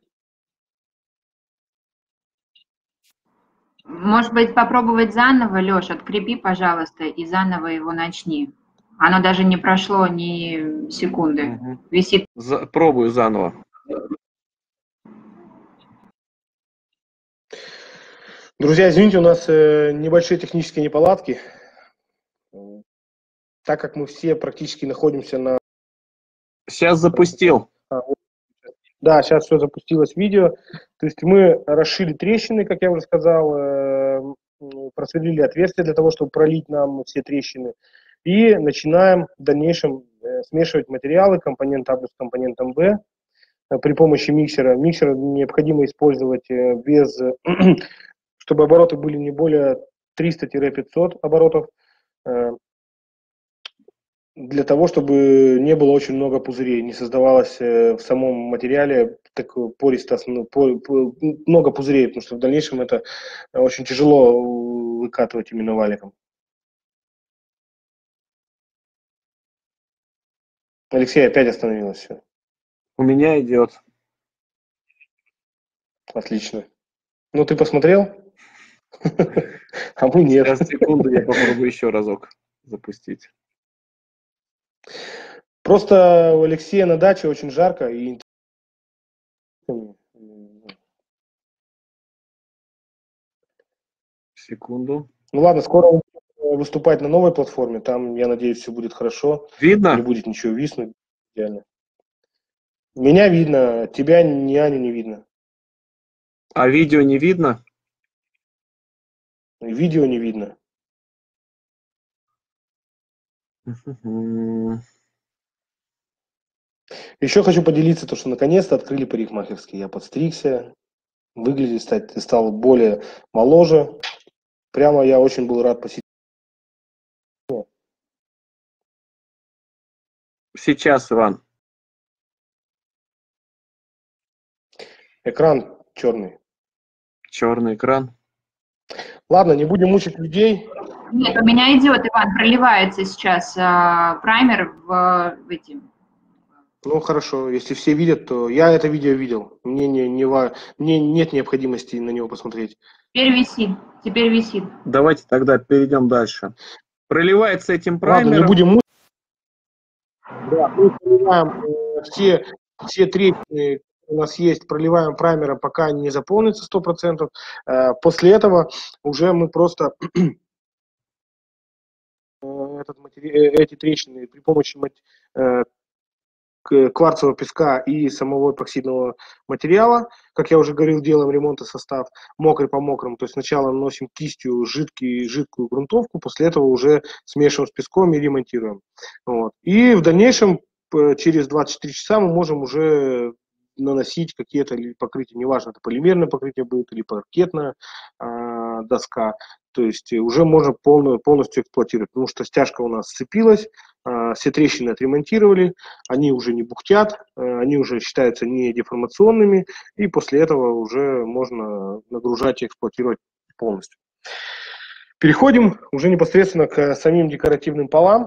Может быть, попробовать заново, Леш, открепи, пожалуйста, и заново его начни. Оно даже не прошло ни секунды.
Угу.
Висит.
Пробую заново.
Друзья, извините, у нас небольшие технические неполадки. Так как мы все практически находимся на...
Сейчас запустил.
Да, сейчас все запустилось видео. То есть мы расшили трещины, как я уже сказал, просверлили отверстия для того, чтобы пролить нам все трещины. И начинаем в дальнейшем смешивать материалы, компонент А плюс компонентом Б при помощи миксера. Миксер необходимо использовать без, чтобы обороты были не более 300-500 оборотов, для того, чтобы не было очень много пузырей, не создавалось в самом материале так пористо, много пузырей, потому что в дальнейшем это очень тяжело выкатывать именно валиком. Алексей, опять остановилось все.
У меня идет.
Отлично. Ну, ты посмотрел? А мы нет.
Сейчас, секунду, я попробую еще разок запустить.
Просто у Алексея на даче очень жарко и
Секунду.
ну ладно, скоро он будет выступать на новой платформе, там, я надеюсь, все будет хорошо, не
Видно?
будет ничего виснуть, идеально. Меня видно, тебя, ни Аню не видно.
А видео не видно?
Видео не видно. Еще хочу поделиться, то, что наконец-то открыли парикмахерский. Я подстригся, выглядеть стал более моложе. Прямо я очень был рад посетить.
Сейчас, Иван.
Экран черный.
Черный экран.
Ладно, не будем мучить людей.
Нет, у меня идет, Иван, проливается сейчас праймер в эти.
Ну хорошо, если все видят, то я это видео видел. Мне нет необходимости на него посмотреть.
Теперь висит.
Давайте тогда перейдем дальше. Проливается этим
Ладно,
праймером.
не будем мучить. Да, мы проливаем все трещины, у нас есть, проливаем праймером, пока они не заполнятся 100%. После этого уже мы просто эти трещины при помощи кварцевого песка и самого эпоксидного материала, как я уже говорил, делаем ремонтный состав мокрый по мокрому, то есть сначала наносим кистью жидкую грунтовку, после этого уже смешиваем с песком и ремонтируем. Вот. И в дальнейшем через 24 часа мы можем уже наносить какие-то покрытия, неважно, это полимерное покрытие будет или паркетная доска, то есть уже можно полностью эксплуатировать, потому что стяжка у нас сцепилась, все трещины отремонтировали, они уже не бухтят, они уже считаются не деформационными, и после этого уже можно нагружать и эксплуатировать полностью. Переходим уже непосредственно к самим декоративным полам.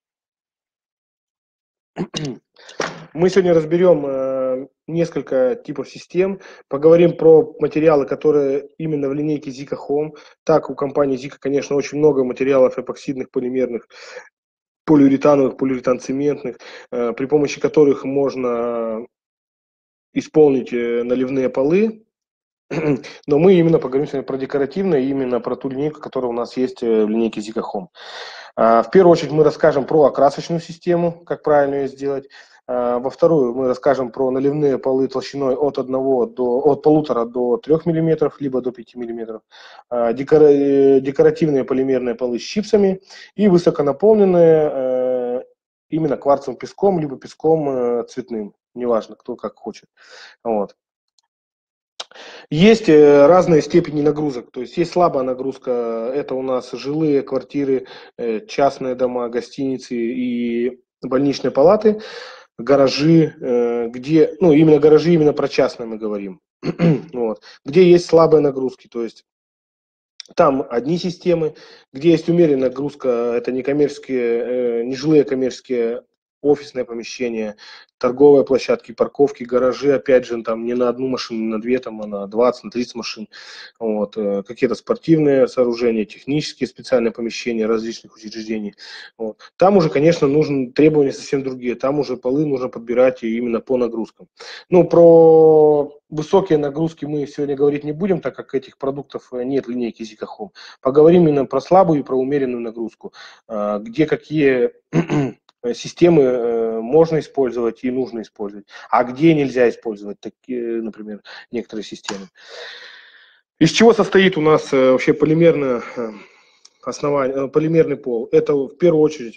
Мы сегодня разберем несколько типов систем, поговорим про материалы, которые именно в линейке Zika Home. Так, у компании Zika, конечно, очень много материалов эпоксидных, полимерных, полиуретановых, полиуретан-цементных, при помощи которых можно исполнить наливные полы. Но мы именно поговорим сегодня про декоративное, именно про ту линейку, которая у нас есть в линейке Zika Home. В первую очередь мы расскажем про окрасочную систему, как правильно ее сделать. Во вторую мы расскажем про наливные полы толщиной от 1,5 до 3 мм, либо до 5 мм. Декоративные полимерные полы с чипсами и высоконаполненные именно кварцевым песком, либо песком цветным, неважно, кто как хочет. Вот. Есть разные степени нагрузок, то есть слабая нагрузка, это у нас жилые квартиры, частные дома, гостиницы и больничные палаты, гаражи, где, ну именно гаражи, именно про частные мы говорим, вот, где есть слабые нагрузки, то есть там одни системы, где есть умеренная нагрузка, это некоммерческие, нежилые коммерческие офисные помещения, торговые площадки, парковки, гаражи, опять же, там не на одну машину, не на две, там, а на 20, на 30 машин, вот, какие-то спортивные сооружения, технические специальные помещения различных учреждений. Вот. Там уже, конечно, требования совсем другие, там уже полы нужно подбирать именно по нагрузкам. Ну, про высокие нагрузки мы сегодня говорить не будем, так как этих продуктов нет в линейке Zika Home. Поговорим именно про слабую и про умеренную нагрузку, где какие системы можно использовать и нужно использовать, а где нельзя использовать, такие, например, некоторые системы. Из чего состоит у нас вообще полимерный пол? Это в первую очередь,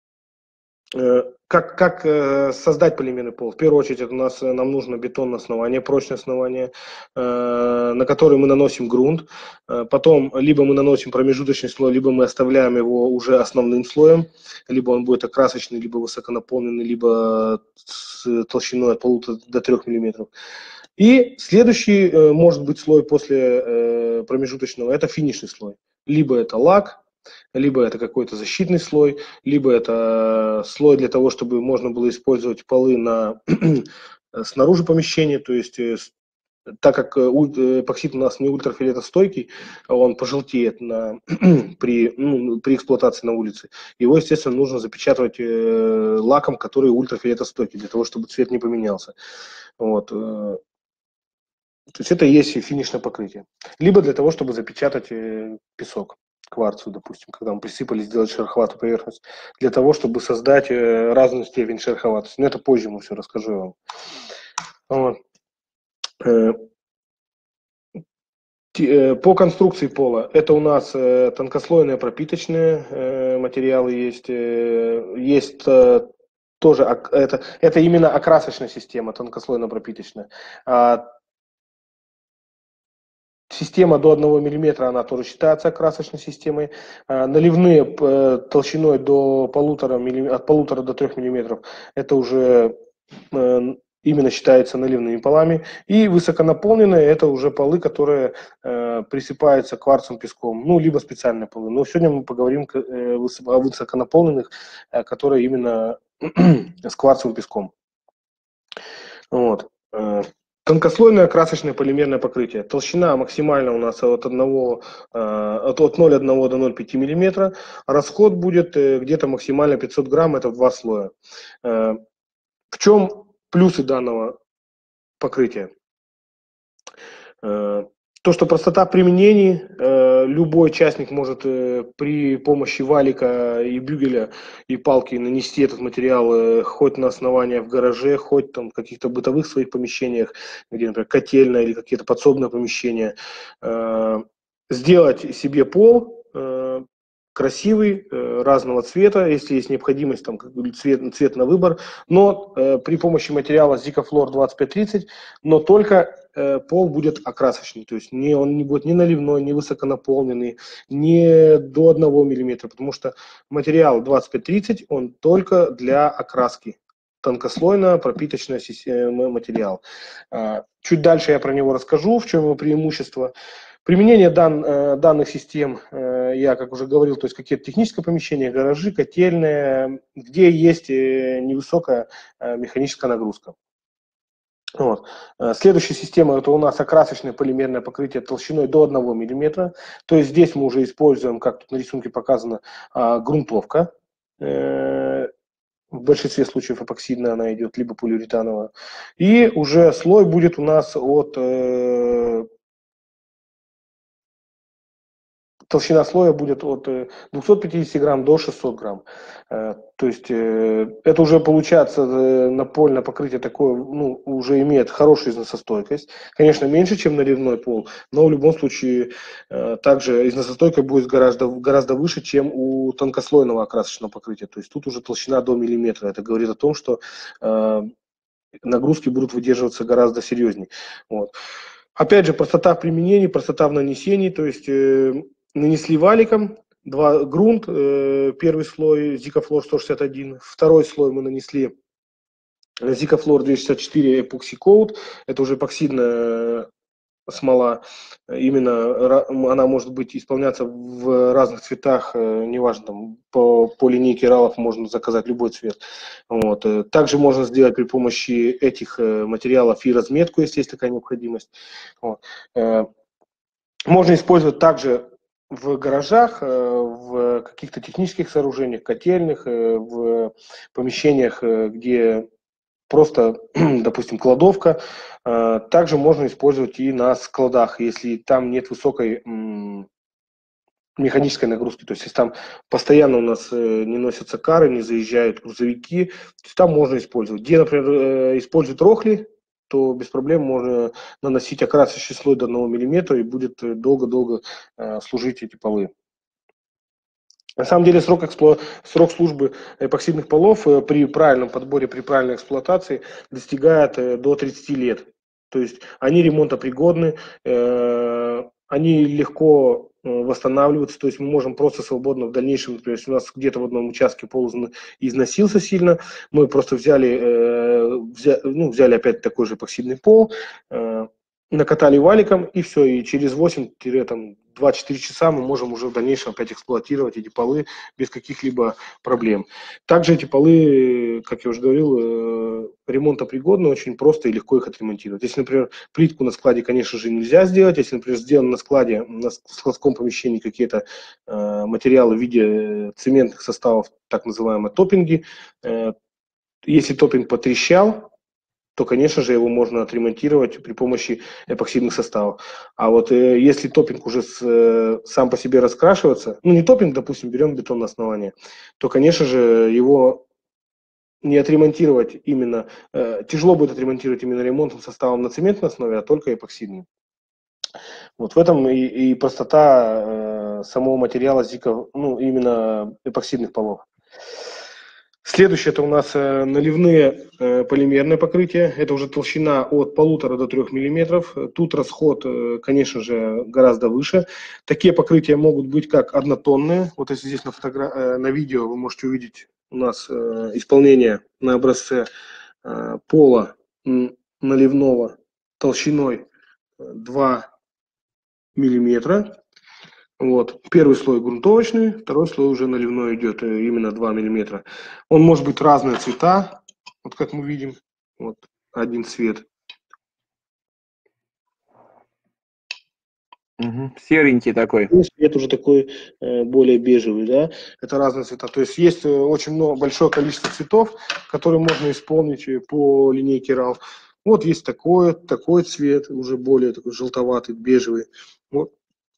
как создать полимерный пол? В первую очередь нам нужно бетонное основание, прочное основание, на которое мы наносим грунт. Потом либо мы наносим промежуточный слой, либо мы оставляем его уже основным слоем, либо он будет окрасочный, либо высоконаполненный, либо с толщиной от 1,5 до 3 мм. И следующий может быть слой после промежуточного, это финишный слой. Либо это лак, либо это какой-то защитный слой, либо это слой для того, чтобы можно было использовать полы снаружи помещения, то есть так как эпоксид у нас не ультрафиолетостойкий, он пожелтеет при эксплуатации на улице, его, естественно, нужно запечатывать лаком, который ультрафиолетостойкий, для того, чтобы цвет не поменялся. Вот. То есть это и есть финишное покрытие. Либо для того, чтобы запечатать песок, кварцу, допустим, когда мы присыпали, сделать шероховатую поверхность, для того, чтобы создать разную степень шероховатости. Но это позже мы все расскажу вам. Вот. По конструкции пола, это у нас тонкослойные пропиточные материалы есть, есть тоже, это именно окрасочная система, тонкослойно-пропиточная. Система до 1 мм, она тоже считается окрасочной системой. Наливные толщиной от 1,5 до 3 мм, это уже именно считаются наливными полами. И высоконаполненные – это уже полы, которые присыпаются кварцевым песком, ну, либо специальные полы. Но сегодня мы поговорим о высоконаполненных, которые именно с кварцевым песком. Вот. Тонкослойное красочное полимерное покрытие. Толщина максимально у нас от 0,1 до 0,5 мм. Расход будет где-то максимально 500 грамм, это в 2 слоя. В чем плюсы данного покрытия? То, что простота применений, любой участник может при помощи валика и бюгеля и палки нанести этот материал хоть на основание в гараже, хоть там в каких-то бытовых своих помещениях, где, например, котельная или какие-то подсобные помещения, сделать себе пол красивый, разного цвета, если есть необходимость, там, цвет на выбор, но при помощи материала Zicaflor 2530, но только пол будет окрасочный, то есть он не будет ни наливной, ни высоконаполненный, ни до 1 мм, потому что материал 2530, он только для окраски, тонкослойно пропиточный материал. Чуть дальше я про него расскажу, в чем его преимущество. Применение данных систем, я как уже говорил, то есть какие-то технические помещения, гаражи, котельные, где есть невысокая механическая нагрузка. Вот. Следующая система – это у нас окрасочное полимерное покрытие толщиной до 1 мм. То есть здесь мы уже используем, как тут на рисунке показано, грунтовка. В большинстве случаев эпоксидная она идет, либо полиуретановая. И уже слой будет у нас толщина слоя будет от 250 грамм до 600 грамм. То есть это уже получается напольное покрытие такое, ну, уже имеет хорошую износостойкость. Конечно, меньше, чем наливной пол, но в любом случае также износостойкость будет гораздо выше, чем у тонкослойного окрасочного покрытия. То есть тут уже толщина до миллиметра. Это говорит о том, что нагрузки будут выдерживаться гораздо серьезнее. Вот. Опять же, простота применения, простота в нанесении, то есть нанесли валиком, грунт, первый слой Zicaflor 161, второй слой мы нанесли Zicaflor 264 Epoxy Coat, это уже эпоксидная смола, именно она может быть исполняться в разных цветах, неважно, там, по линейке ралов можно заказать любой цвет. Вот. Также можно сделать при помощи этих материалов и разметку, если есть такая необходимость. Вот. Можно использовать также в гаражах, в каких-то технических сооружениях, котельных, в помещениях, где просто, допустим, кладовка. Также можно использовать и на складах, если там нет высокой механической нагрузки. То есть если там постоянно у нас не носятся кары, не заезжают грузовики, то есть там можно использовать. Где, например, используют рохли, то без проблем можно наносить окрасочный слой до 1 мм и будет долго-долго служить эти полы. На самом деле срок службы эпоксидных полов при правильном подборе, при правильной эксплуатации достигает до 30 лет. То есть они ремонтопригодны, они легко восстанавливаются, то есть мы можем просто свободно в дальнейшем, например, если у нас где-то в одном участке пол износился сильно, мы просто взяли опять такой же эпоксидный пол, накатали валиком и все, и через 8-24 часа мы можем уже в дальнейшем опять эксплуатировать эти полы без каких-либо проблем. Также эти полы, как я уже говорил, ремонтопригодны, очень просто и легко их отремонтировать. Если, например, плитку на складе, конечно же, нельзя сделать, если, например, сделано на складе, в складском помещении какие-то материалы в виде цементных составов, так называемые топпинги, если топпинг потрещал, то, конечно же, его можно отремонтировать при помощи эпоксидных составов. А вот если топпинг уже сам по себе раскрашивается, ну не топпинг, допустим, берем бетонное основание, то, конечно же, его не отремонтировать именно, тяжело будет отремонтировать именно ремонтным составом на цементной основе, а только эпоксидным. Вот в этом и простота самого материала именно эпоксидных полов. Следующее – это у нас наливные полимерные покрытия. Это уже толщина от 1,5 до 3 мм. Тут расход, конечно же, гораздо выше. Такие покрытия могут быть как однотонные. Вот если здесь на видео вы можете увидеть у нас исполнение на образце пола наливного толщиной 2 миллиметра. Вот. Первый слой грунтовочный, второй слой уже наливной идет именно 2 миллиметра. Он может быть разные цвета, вот как мы видим, вот один цвет.
Серенький такой.
Цвет уже такой более бежевый, да, это разные цвета. То есть есть очень большое количество цветов, которые можно исполнить по линейке RAL. Вот есть такой цвет, уже более такой желтоватый, бежевый. Вот.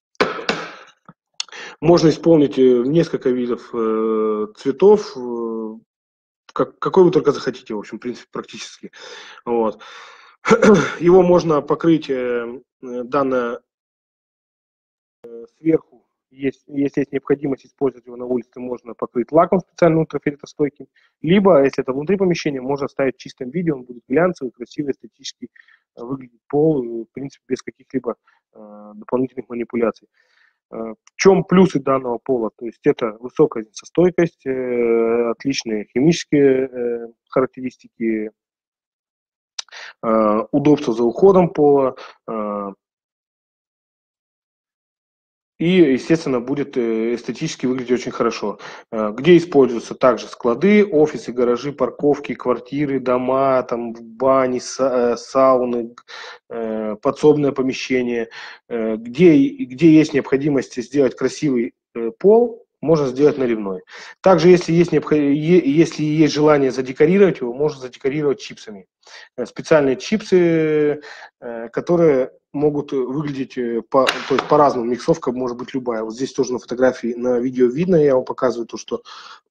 Можно исполнить несколько видов цветов, какой вы только захотите, в общем, в принципе, практически. Вот. Его можно покрыть, данное сверху, если есть необходимость использовать его на улице, можно покрыть лаком специально ультрафиолетостойким, либо, если это внутри помещения, можно оставить в чистом виде, он будет глянцевый, красивый, эстетически выглядит пол, в принципе, без каких-либо дополнительных манипуляций. В чем плюсы данного пола? То есть это высокая износостойкость, отличные химические характеристики, удобство за уходом пола, и, естественно, будет эстетически выглядеть очень хорошо. Где используются также склады, офисы, гаражи, парковки, квартиры, дома, там, бани, сауны, подсобное помещение. Где есть необходимость сделать красивый пол, можно сделать наливной. Также, если есть желание задекорировать его, можно задекорировать чипсами. Специальные чипсы, которые могут выглядеть то есть по-разному. Миксовка может быть любая. Вот здесь тоже на фотографии, на видео видно, я вам показываю то, что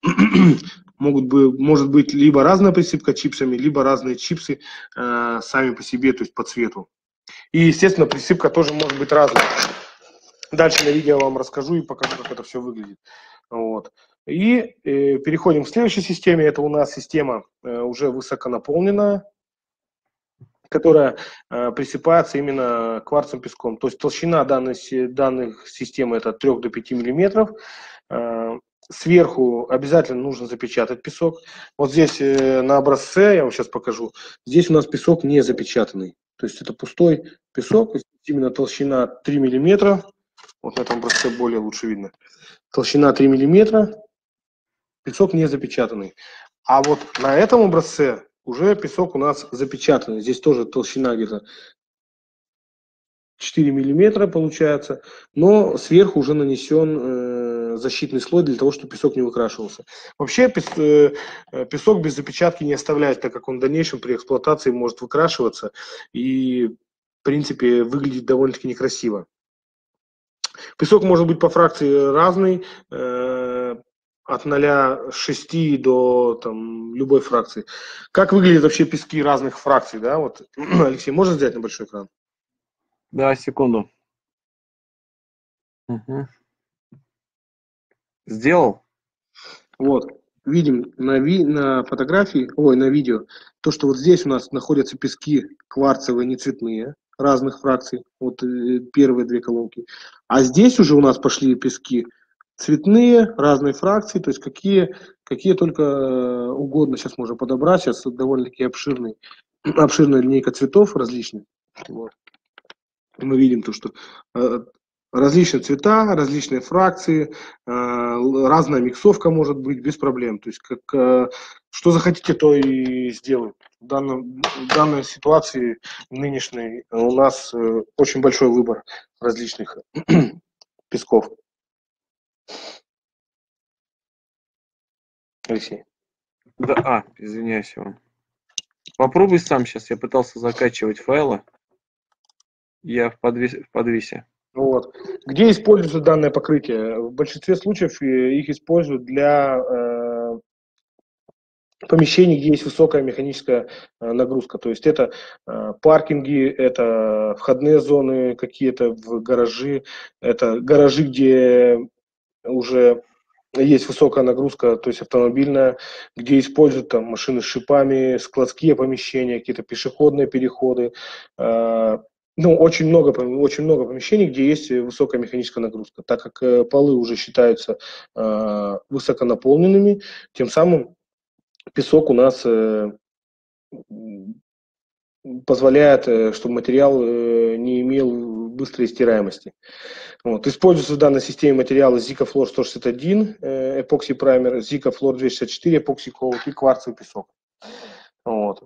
может быть либо разная присыпка чипсами, либо разные чипсы сами по себе, то есть по цвету. И, естественно, присыпка тоже может быть разная. Дальше на видео я вам расскажу и покажу, как это все выглядит. Вот. И переходим к следующей системе. Это у нас система уже высоконаполненная, которая присыпается именно кварцем песком. То есть толщина данных системы это от 3 до 5 миллиметров. Сверху обязательно нужно запечатать песок. Вот здесь на образце, я вам сейчас покажу, здесь у нас песок не запечатанный. То есть это пустой песок, именно толщина 3 миллиметра. Вот на этом образце более лучше видно. Толщина 3 миллиметра, песок не запечатанный. А вот на этом образце уже песок у нас запечатанный. Здесь тоже толщина где-то 4 миллиметра получается, но сверху уже нанесен защитный слой для того, чтобы песок не выкрашивался. Вообще песок без запечатки не оставляет, так как он в дальнейшем при эксплуатации может выкрашиваться и, в принципе, выглядит довольно-таки некрасиво. Песок может быть по фракции разный, от 0,6 до там, любой фракции. Как выглядят вообще пески разных фракций? Да? Вот, Алексей, можно взять на большой экран?
Да, секунду. Угу. Сделал?
Вот, видим на фотографии, на видео, то, что вот здесь у нас находятся пески кварцевые, нецветные, разных фракций, вот первые две колонки. А здесь уже у нас пошли пески цветные, разные фракции, то есть какие только угодно сейчас можно подобрать. Сейчас довольно-таки обширная линейка цветов различных. Вот. Мы видим то, что различные цвета, различные фракции, разная миксовка может быть без проблем. То есть что захотите, то и сделаем. В данной ситуации нынешней у нас очень большой выбор различных песков. Алексей.
Да, извиняюсь вам. Попробуй сам сейчас. Я пытался закачивать файлы. Я в подвесе.
Вот. Где используется данное покрытие? В большинстве случаев их используют для помещений, где есть высокая механическая нагрузка. То есть это паркинги, это входные зоны какие-то в гаражи, это гаражи, где уже есть высокая нагрузка, то есть автомобильная, где используют там машины с шипами, складские помещения, какие-то пешеходные переходы. Очень много помещений, где есть высокая механическая нагрузка. Так как полы уже считаются высоконаполненными, тем самым песок у нас позволяет, чтобы материал не имел быстрой стираемости. Вот. Используются в данной системе материалы Zicaflor 161, эпокси праймер, Zicaflor 264, эпокси коут и кварцевый песок. Вот.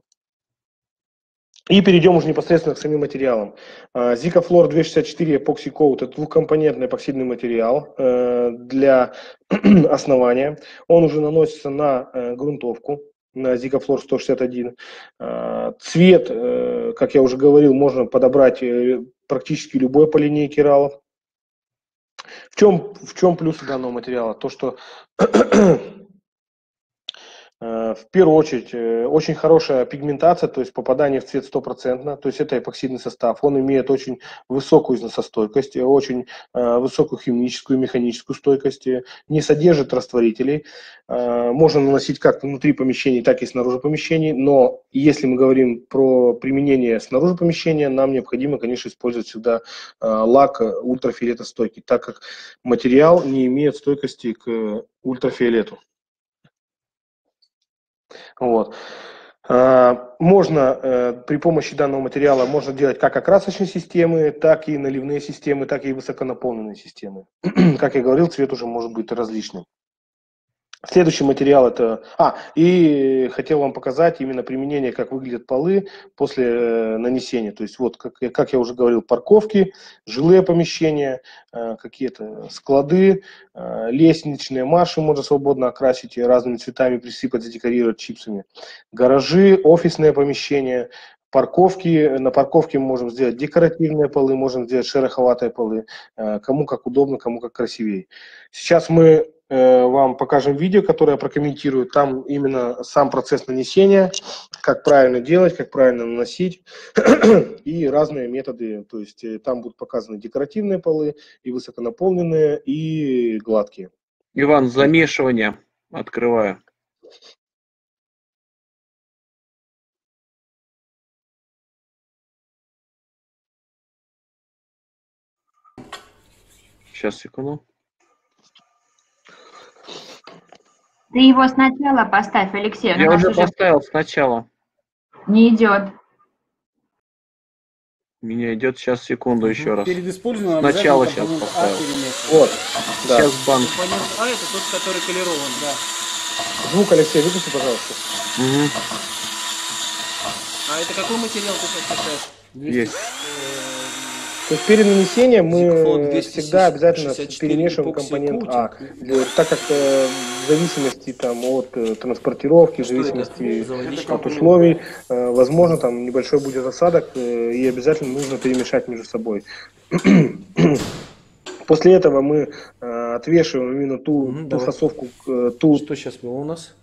И перейдем уже непосредственно к самим материалам. Zicaflor 264 эпокси коут – это двухкомпонентный эпоксидный материал для основания. Он уже наносится на грунтовку, на Zicaflor 161. Цвет, как я уже говорил, можно подобрать практически любой по линейке RAL. В чем плюсы данного материала? То, что в первую очередь очень хорошая пигментация, то есть попадание в цвет 100%, то есть это эпоксидный состав. Он имеет очень высокую износостойкость, очень высокую химическую и механическую стойкость, не содержит растворителей. Можно наносить как внутри помещений, так и снаружи помещений, но если мы говорим про применение снаружи помещения, нам необходимо, конечно, использовать всегда лак ультрафиолетостойкий, так как материал не имеет стойкости к ультрафиолету. Вот. Можно при помощи данного материала можно делать как окрасочные системы, так и наливные системы, так и высоконаполненные системы. Как я говорил, цвет уже может быть различным. Следующий материал это... и хотел вам показать именно применение, как выглядят полы после нанесения. То есть вот, как я уже говорил, парковки, жилые помещения, какие-то склады, лестничные марши можно свободно окрасить разными цветами, присыпать, задекорировать чипсами. Гаражи, офисные помещения, парковки. На парковке мы можем сделать декоративные полы, можем сделать шероховатые полы. Кому как удобно, кому как красивее. Сейчас мы вам покажем видео, которое прокомментирую. Там именно сам процесс нанесения, как правильно делать, как правильно наносить и разные методы. То есть там будут показаны декоративные полы, и высоконаполненные, и гладкие.
Иван, замешивание открываю. Сейчас, секунду.
Ты его сначала поставь, Алексей.
Я уже поставил сначала.
Не идет.
У меня идет, сейчас, секунду, еще раз.
Перед использованием
Сначала сейчас поставил.
Вот, да.
Сейчас банк.
Компонент А это тот, который колерован, да.
Звук, Алексей, выключи, пожалуйста.
Угу.
А это какой материал ты подписаешь?
Есть.
То есть перед нанесением мы
264
всегда обязательно перемешиваем
эпокси
компонент
коутинг.
А, так как в зависимости там, от транспортировки, в зависимости от условий, возможно, там небольшой будет осадок, и обязательно нужно перемешать между собой. После этого мы отвешиваем именно ту фасовку,
Что сейчас было у нас?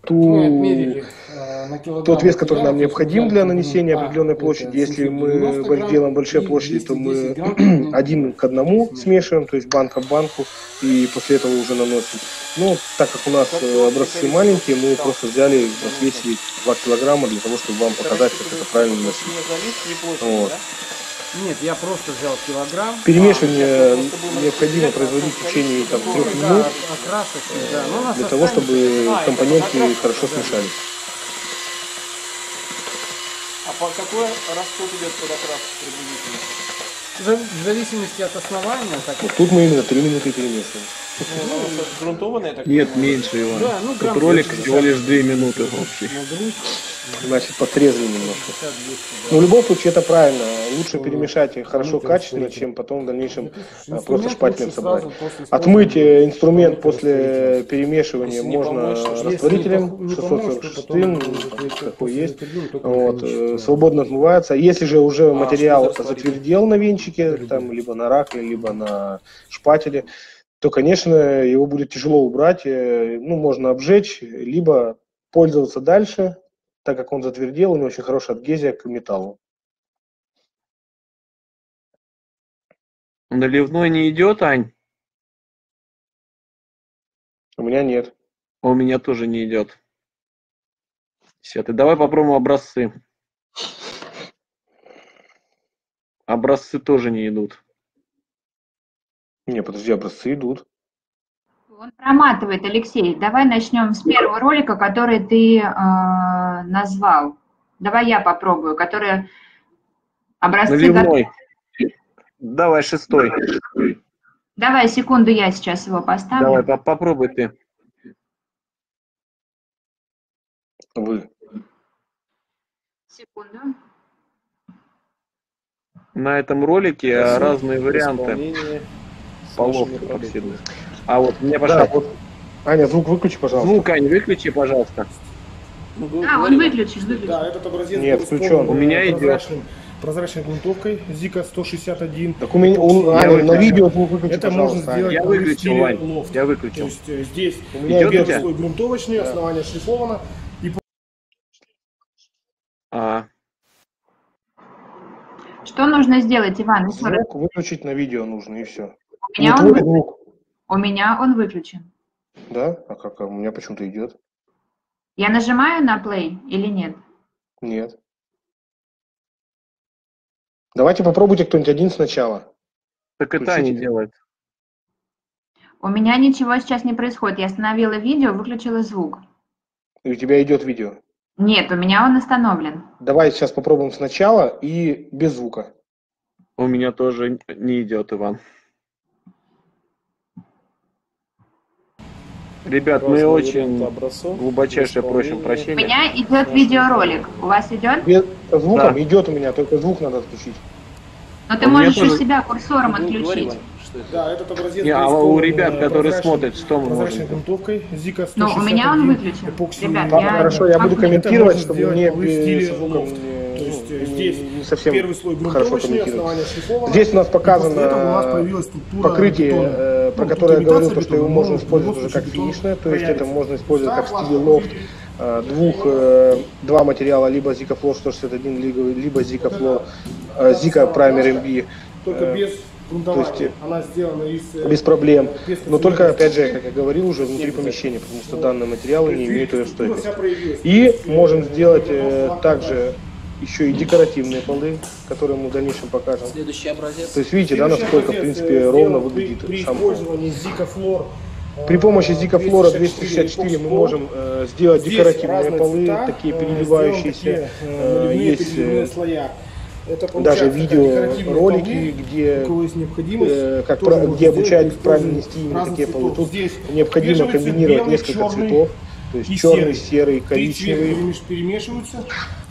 тот вес, который нам необходим для нанесения определенной площади. Если мы делаем большие площади, то мы 1 к 1 смешиваем, то есть банка в банку, и после этого уже наносим. Но так как у нас образцы маленькие, мы просто взяли, отвесили 2 килограмма для того, чтобы вам показать, как это правильно наносить. Вот.
Нет, я просто взял килограмм.
Перемешивание необходимо производить в течение 3 минут, для того, чтобы компоненты хорошо смешались.
А по какой расход идет под окраску приблизительно? В зависимости от основания.
Вот тут мы именно 3 минуты перемешиваем.
Грунтованное так?
Нет, меньше, Иван.
Да,
Тут ролик всего лишь 2 минуты общий.
Значит, подрезали немножко. Но в любом случае это правильно. Лучше перемешать хорошо, качественно, чем потом в дальнейшем просто шпателем собрать. Отмыть инструмент после перемешивания можно растворителем 646, какой есть. Вот, свободно отмывается. Если же уже материал затвердел на венчике, там, либо на раке, либо на шпателе, то, конечно, его будет тяжело убрать. Ну, можно обжечь, либо пользоваться дальше, так как он затвердел, у него очень хорошая адгезия к металлу.
Наливной не идет, Ань?
У меня нет.
У меня тоже не идет. Все, ты давай попробуем образцы. Образцы тоже не идут.
Не, подожди, образцы идут.
Он проматывает, Алексей. Давай начнем с первого ролика, который ты назвал. Давай я попробую, который Образцы готовы?
Наливной. Давай 6-й.
Давай, секунду, я сейчас его поставлю.
Давай, попробуй ты.
Вы.
Секунду.
На этом ролике
Красиво.
разные варианты
Исполнение с
полов
вашими
эпоксидных.
продуктами.
А вот мне,
Да,
пожалуйста,
вот. Аня, звук выключи, пожалуйста.
звук, Ань, выключи, пожалуйста.
Ну,
А, он выключен.
Да, этот образец
Нет,
был
включен.
исполнен
У меня
прозрачной грунтовкой Zika 161.
Так у меня,
Я
Аня, на
выключу.
видео звук выключи,
Это можно
пожалуйста,
сделать
Я
полы в
выключил,
стиле
Вань,
лофт.
я
То
выключил.
есть здесь
У меня
Идет у
идет
тебя?
слой грунтовочный,
Да.
основание шлифовано.
А,
Что нужно сделать, Иван? Еще раз.
звук выключить на видео нужно, и все.
У меня,
Не
он,
твой звук,
у меня он выключен.
да? А как? А у меня почему-то идет.
Я нажимаю на play или нет?
Нет. Давайте попробуйте кто-нибудь один сначала.
так это Аня
Включите.
делает.
У меня ничего сейчас не происходит. Я остановила видео, выключила звук.
И у тебя идет видео.
Нет, у меня он остановлен.
Давай сейчас попробуем сначала и без звука.
У меня тоже не идет, Иван. Ребят, мы
Разные
очень
варианты образцов,
глубочайше просим
исполнение.
У
прощения.
меня идет видеоролик. У вас идет?
Без звуком
Да.
идет у меня, только звук надо отключить.
Но ты
У меня
можешь у
тоже-
себя курсором
Ну, говори,
отключить.
Вань, что это? Да, этот образец
Не,
был
а у
исполнен,
ребят, которые
прозрачной-
смотрят, что мы можем
прозрачной
сделать?
грунтовкой Zika 161.
Но у меня он выключен.
эпокси.
Ребят,
Так,
я
хорошо, я буду
могу-
комментировать,
Это
чтобы
можно
мне
сделать полы в стиле
со звуком
лофт. То есть
не
здесь
совсем
первый слой
хорошо
грунтовочный,
комментировать.
основание шлифовано.
Здесь у нас
И после этого у нас
показано
появилась структура
покрытие,
бетона.
про
Ну,
которое я
тут
говорил,
имитация
то, что его
бетона,
можно
но
использовать
в
уже
любом
как
случае
финишное, то есть
проявится.
это можно использовать как в
Ставь
стиле
ласт,
лофт, два материала, либо Zika Floor 161, либо Zika Floor, Zika Primer MB,
только без грунтования.
то есть,
Она сделана из...
без проблем.
без
Но только,
концентрации.
опять же, как я говорил, уже внутри помещения, потому что данные материалы не имеют ее
Структура вся
стойкости.
проявилась.
И можем сделать также еще и декоративные полы, которые мы в дальнейшем покажем.
Следующий образец.
То есть видите, да,
Следующий
насколько, в
образец,
принципе,
сделан
ровно
при
выглядит сам пол.
использовании Zika Floor.
При помощи Zika Floor 264 мы можем сделать
Здесь
декоративные
разные
полы,
цвета,
такие
сделаны
переливающиеся.
такие, наливные,
Есть
переливные слоя. Это
даже
получается как
видеоролики,
декоративные полы,
где,
у кого есть необходимость,
как
тоже можно
где
сделать
обучают
при
правильно
использовании
нести именно
разных
такие полы.
цветов.
Тут
Здесь
необходимо
смешивается
комбинировать
белый,
несколько
черный
цветов, то есть
и
черный, серый,
Три цвета
коричневый.
перемешиваются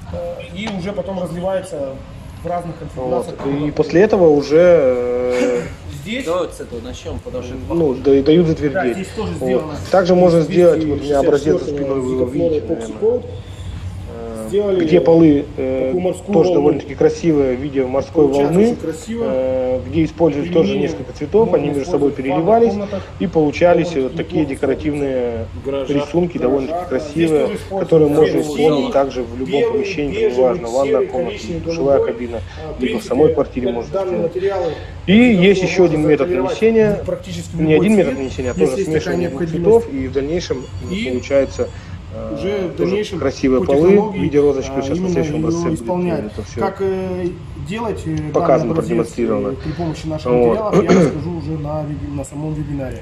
и уже потом разливается в разных
Вот.
конфигурациях.
И после этого уже
Здесь
Давайте с этого начнем, потому что
дают
да,
затвердеть.
здесь тоже
Вот.
сделано.
Также можно
из
сделать, вот у меня образец за
264-го
спиной, вы его
Zika Floor
видите,
Epoxy
наверное,
Coat. Сделали
где полы
такую морскую
тоже
волну.
довольно-таки красивые в виде морской
Получается
волны,
очень красиво.
где используют тоже
Применение
несколько цветов,
можно
они между собой
использовать в
переливались
ванных комнатах.
и получались
Довольно
вот такие
неплохо
декоративные
гаражах,
рисунки, довольно-таки
гаражах, да.
красивые,
Здесь тоже
которые можно
используется
использовать
синий,
также в любом
белый,
помещении,
бежевый,
неважно, ванная
серый,
комната,
коричневый,
душевая
голубой.
кабина,
В
либо в
принципе,
самой квартире можно
данные
сделать.
материалы
И есть еще один
можно
метод
заполировать
нанесения,
практически в
не
любой
один метод
цвет,
нанесения, а
если
тоже
есть такая
смешивание двух
необходимость.
цветов, и в дальнейшем
И
получается
уже в
тоже
дальнейшем
красивые
по
полы в
технологии,
виде розочки. Сейчас на
именно
следующем
его
образце
исполнять.
будет это все.
Как делать
показано,
данный образец,
продемонстрировано.
при помощи наших
Вот.
материалов я расскажу уже на самом вебинаре.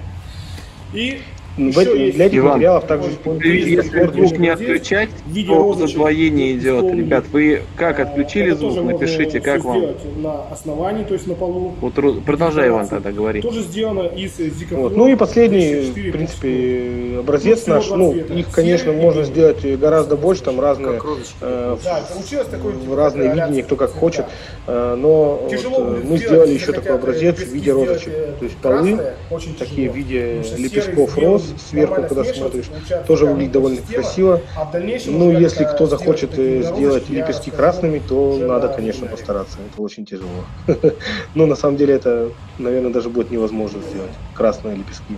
И еще есть
Для этих
Иван,
материалов также используется
Если звук не отключать,
в виде
то
розочек
задвоение идет.
исполнили.
Ребят, вы как отключили
Это тоже
звук?
можно
Напишите, как
всё
вам.
сделать на основании, то есть на полу.
Вот продолжай, Иван, тогда говори.
Тоже сделано из Zika
Вот.
Floor
Ну и последний,
264
в принципе, образец
всего
наш,
два
ну,
цвета.
их, конечно,
Серый и
можно
белый.
сделать гораздо больше, там разные,
Да, получилось такое, типа,
разные
такая
видения, кто как
цвета.
хочет, но
Тяжело
вот,
будет
мы
сделать,
сделали
если
еще такой
хотят
образец в
лепестки
виде
сделать,
розочек, то есть полы,
красные, очень
такие
тяжело.
в виде
Потому что
лепестков
серый с
роз,
белым
сверху,
нормально
когда
смешивать,
смотришь,
получается
тоже
такая
выглядит довольно
система.
красиво.
А в дальнейшем
Ну,
уже
если
как
кто
сделать
захочет
такие
сделать
розочки, я
лепестки
расскажу
красными, то
уже
надо,
на
конечно,
вебинаре.
постараться. Это очень тяжело. Но на самом деле это, наверное, даже будет невозможно сделать. Красные лепестки.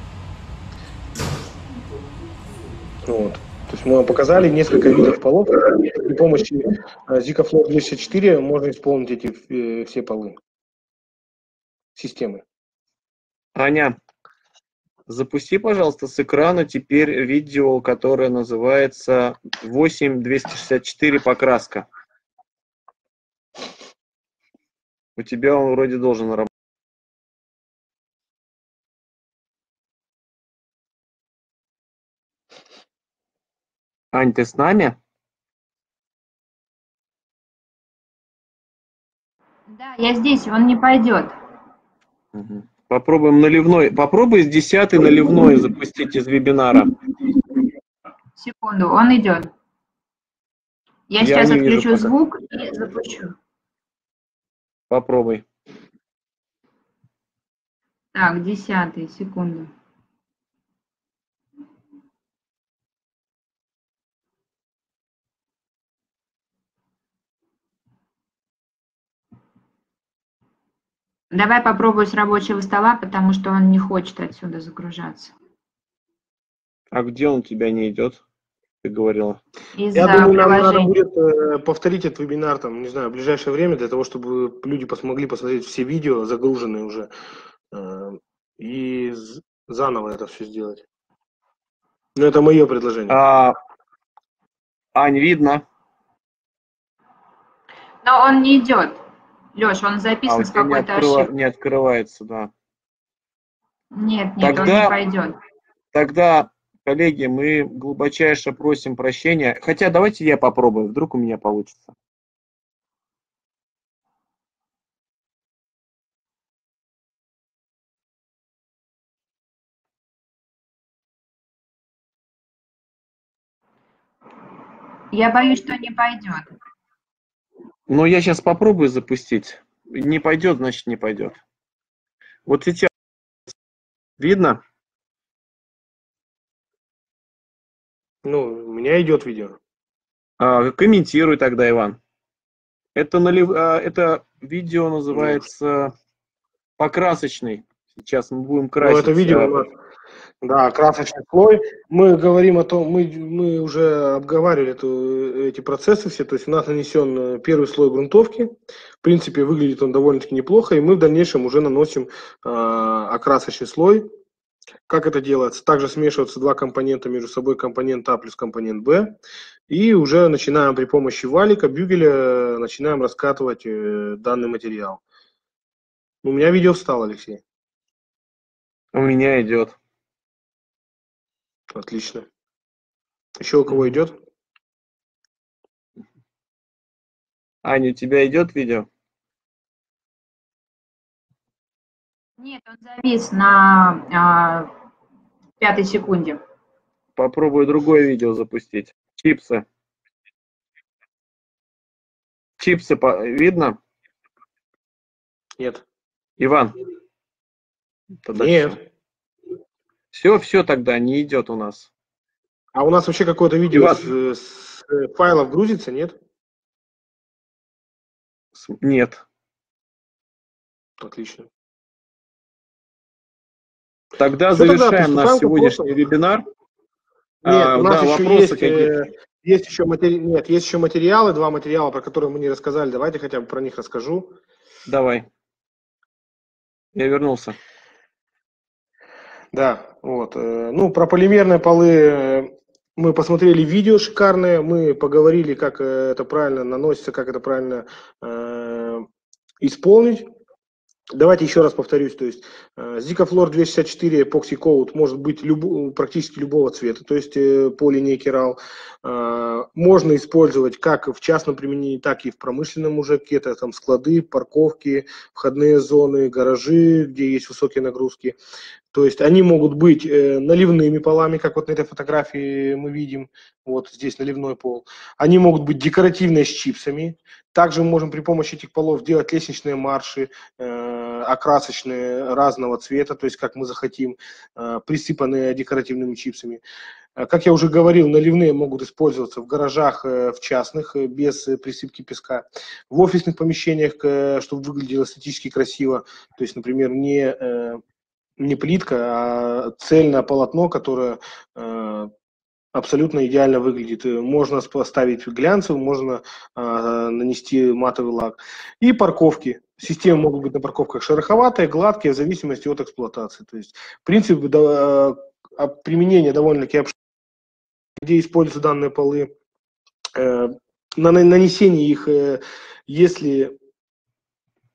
Вот. То есть мы вам показали несколько видов полов. При помощи Zika Floor 264 можно исполнить эти все полы системы.
Аня, запусти, пожалуйста, с экрана теперь видео, которое называется 8264 покраска. У тебя он вроде должен работать. Ань, ты с нами?
Да, я здесь, он не пойдет.
Попробуем наливной. Попробуй с 10-й наливной запустить из вебинара.
Секунду, он идет. Я сейчас
не вижу
отключу
пока.
звук и запущу.
Попробуй.
Так, 10-й, секунду. Давай попробую с рабочего стола, потому что он не хочет отсюда загружаться.
А где он у тебя не идет? Ты говорила.
Из-за
Я думаю, нам надо
приложения.
будет повторить этот вебинар, там, не знаю, в ближайшее время, для того, чтобы люди смогли посмотреть все видео, загруженные уже, и заново это все сделать. Ну, это мое предложение.
Ань, видно?
Но он не идет. Леш, он записан
у
с
тебя
какой-то ошибкой.
не открывается, да.
Нет, он
Тогда-
не пойдет.
Тогда, коллеги, мы глубочайше просим прощения. Хотя давайте я попробую, вдруг у меня получится.
Я боюсь, что не пойдет.
Но я сейчас попробую запустить. Не пойдет, значит не пойдет. Вот сейчас видно?
Ну, у меня идет видео.
Комментируй тогда, Иван. Это видео называется покрасочный. Сейчас мы будем красить.
Ну, это видео у нас, да, красочный слой. Мы говорим о том, мы уже обговаривали эти процессы все, то есть у нас нанесен первый слой грунтовки, в принципе, выглядит он довольно-таки неплохо, и мы в дальнейшем уже наносим окрасочный слой. Как это делается? Также смешиваются два компонента между собой, компонент А плюс компонент Б, и уже начинаем при помощи валика, бюгеля, начинаем раскатывать данный материал. У меня видео встало, Алексей.
У меня идет.
Отлично. Еще у кого идет?
Аня, у тебя идет видео?
Нет, он завис на 5-й секунде.
Попробую другое видео запустить. Чипсы. Чипсы видно?
Нет.
Иван? Тогда
Нет.
Все тогда не идет у нас.
А у нас вообще какое-то видео
Иван.
с файлов грузится, нет?
Нет.
Отлично.
Тогда
Что тогда,
завершаем наш
приступаем к
сегодняшний
вопросам?
вебинар.
Нет, у нас еще
вопросы
есть еще материалы, два материала, про которые мы не рассказали. Давайте хотя бы про них расскажу.
Давай. Я вернулся.
Да, вот. Ну, про полимерные полы мы посмотрели видео шикарное, мы поговорили, как это правильно наносится, как это правильно исполнить. Давайте еще раз повторюсь, то есть Zicaflor 264 Epoxy Coat может быть практически любого цвета, то есть по линейке RAL. Можно использовать как в частном применении, так и в промышленном уже, какие-то там склады, парковки, входные зоны, гаражи, где есть высокие нагрузки. То есть они могут быть наливными полами, как вот на этой фотографии мы видим, вот здесь наливной пол. Они могут быть декоративные с чипсами. Также мы можем при помощи этих полов делать лестничные марши, окрасочные разного цвета, то есть как мы захотим, присыпанные декоративными чипсами. Как я уже говорил, наливные могут использоваться в гаражах, в частных, без присыпки песка. В офисных помещениях, чтобы выглядело эстетически красиво, то есть, например, не плитка, а цельное полотно, которое абсолютно идеально выглядит. Можно поставить глянцевый, можно нанести матовый лак. И парковки. Системы могут быть на парковках шероховатые, гладкие, в зависимости от эксплуатации. То есть, в принципе, применение довольно-таки обширное, где используются данные полы. На нанесении их, если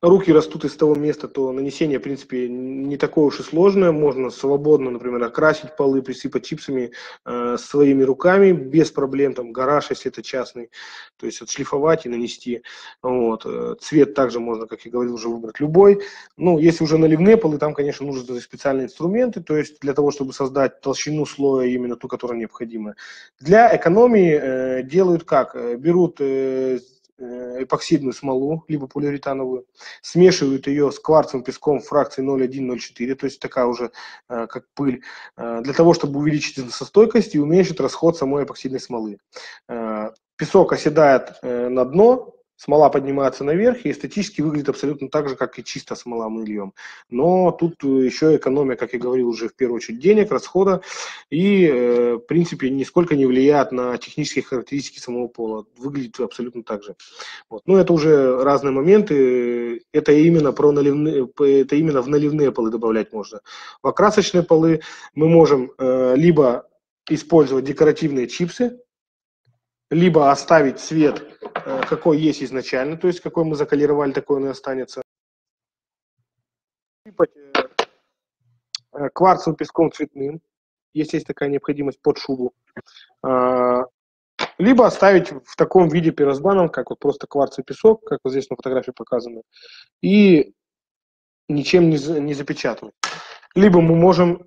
руки растут из того места, то нанесение, в принципе, не такое уж и сложное. Можно свободно, например, окрасить полы, присыпать чипсами своими руками без проблем. Там гараж, если это частный, то есть отшлифовать и нанести. Вот. Цвет также можно, как я говорил, уже выбрать любой. Ну, если уже наливные полы, там, конечно, нужны специальные инструменты, то есть для того, чтобы создать толщину слоя, именно ту, которая необходима. Для экономии делают как? Берут эпоксидную смолу, либо полиуретановую, смешивают ее с кварцевым песком фракции 0,1-0,4, то есть такая уже как пыль, для того, чтобы увеличить износостойкость и уменьшить расход самой эпоксидной смолы. Песок оседает на дно, смола поднимается наверх и эстетически выглядит абсолютно так же, как и чистая смола мы льем. Но тут еще экономия, как я говорил, уже в первую очередь денег, расхода и, в принципе, нисколько не влияет на технические характеристики самого пола. Выглядит абсолютно так же. Вот. Ну, это уже разные моменты. Это именно про наливные, это именно в наливные полы добавлять можно. В окрасочные полы мы можем либо использовать декоративные чипсы, либо оставить цвет, какой есть изначально, то есть какой мы заколировали, такой он и останется. Кварцевым песком цветным, если есть такая необходимость, под шубу. Либо оставить в таком виде пирозбаном, как вот просто кварцевый песок, как вот здесь на фотографии показано, и ничем не запечатывать. Либо мы можем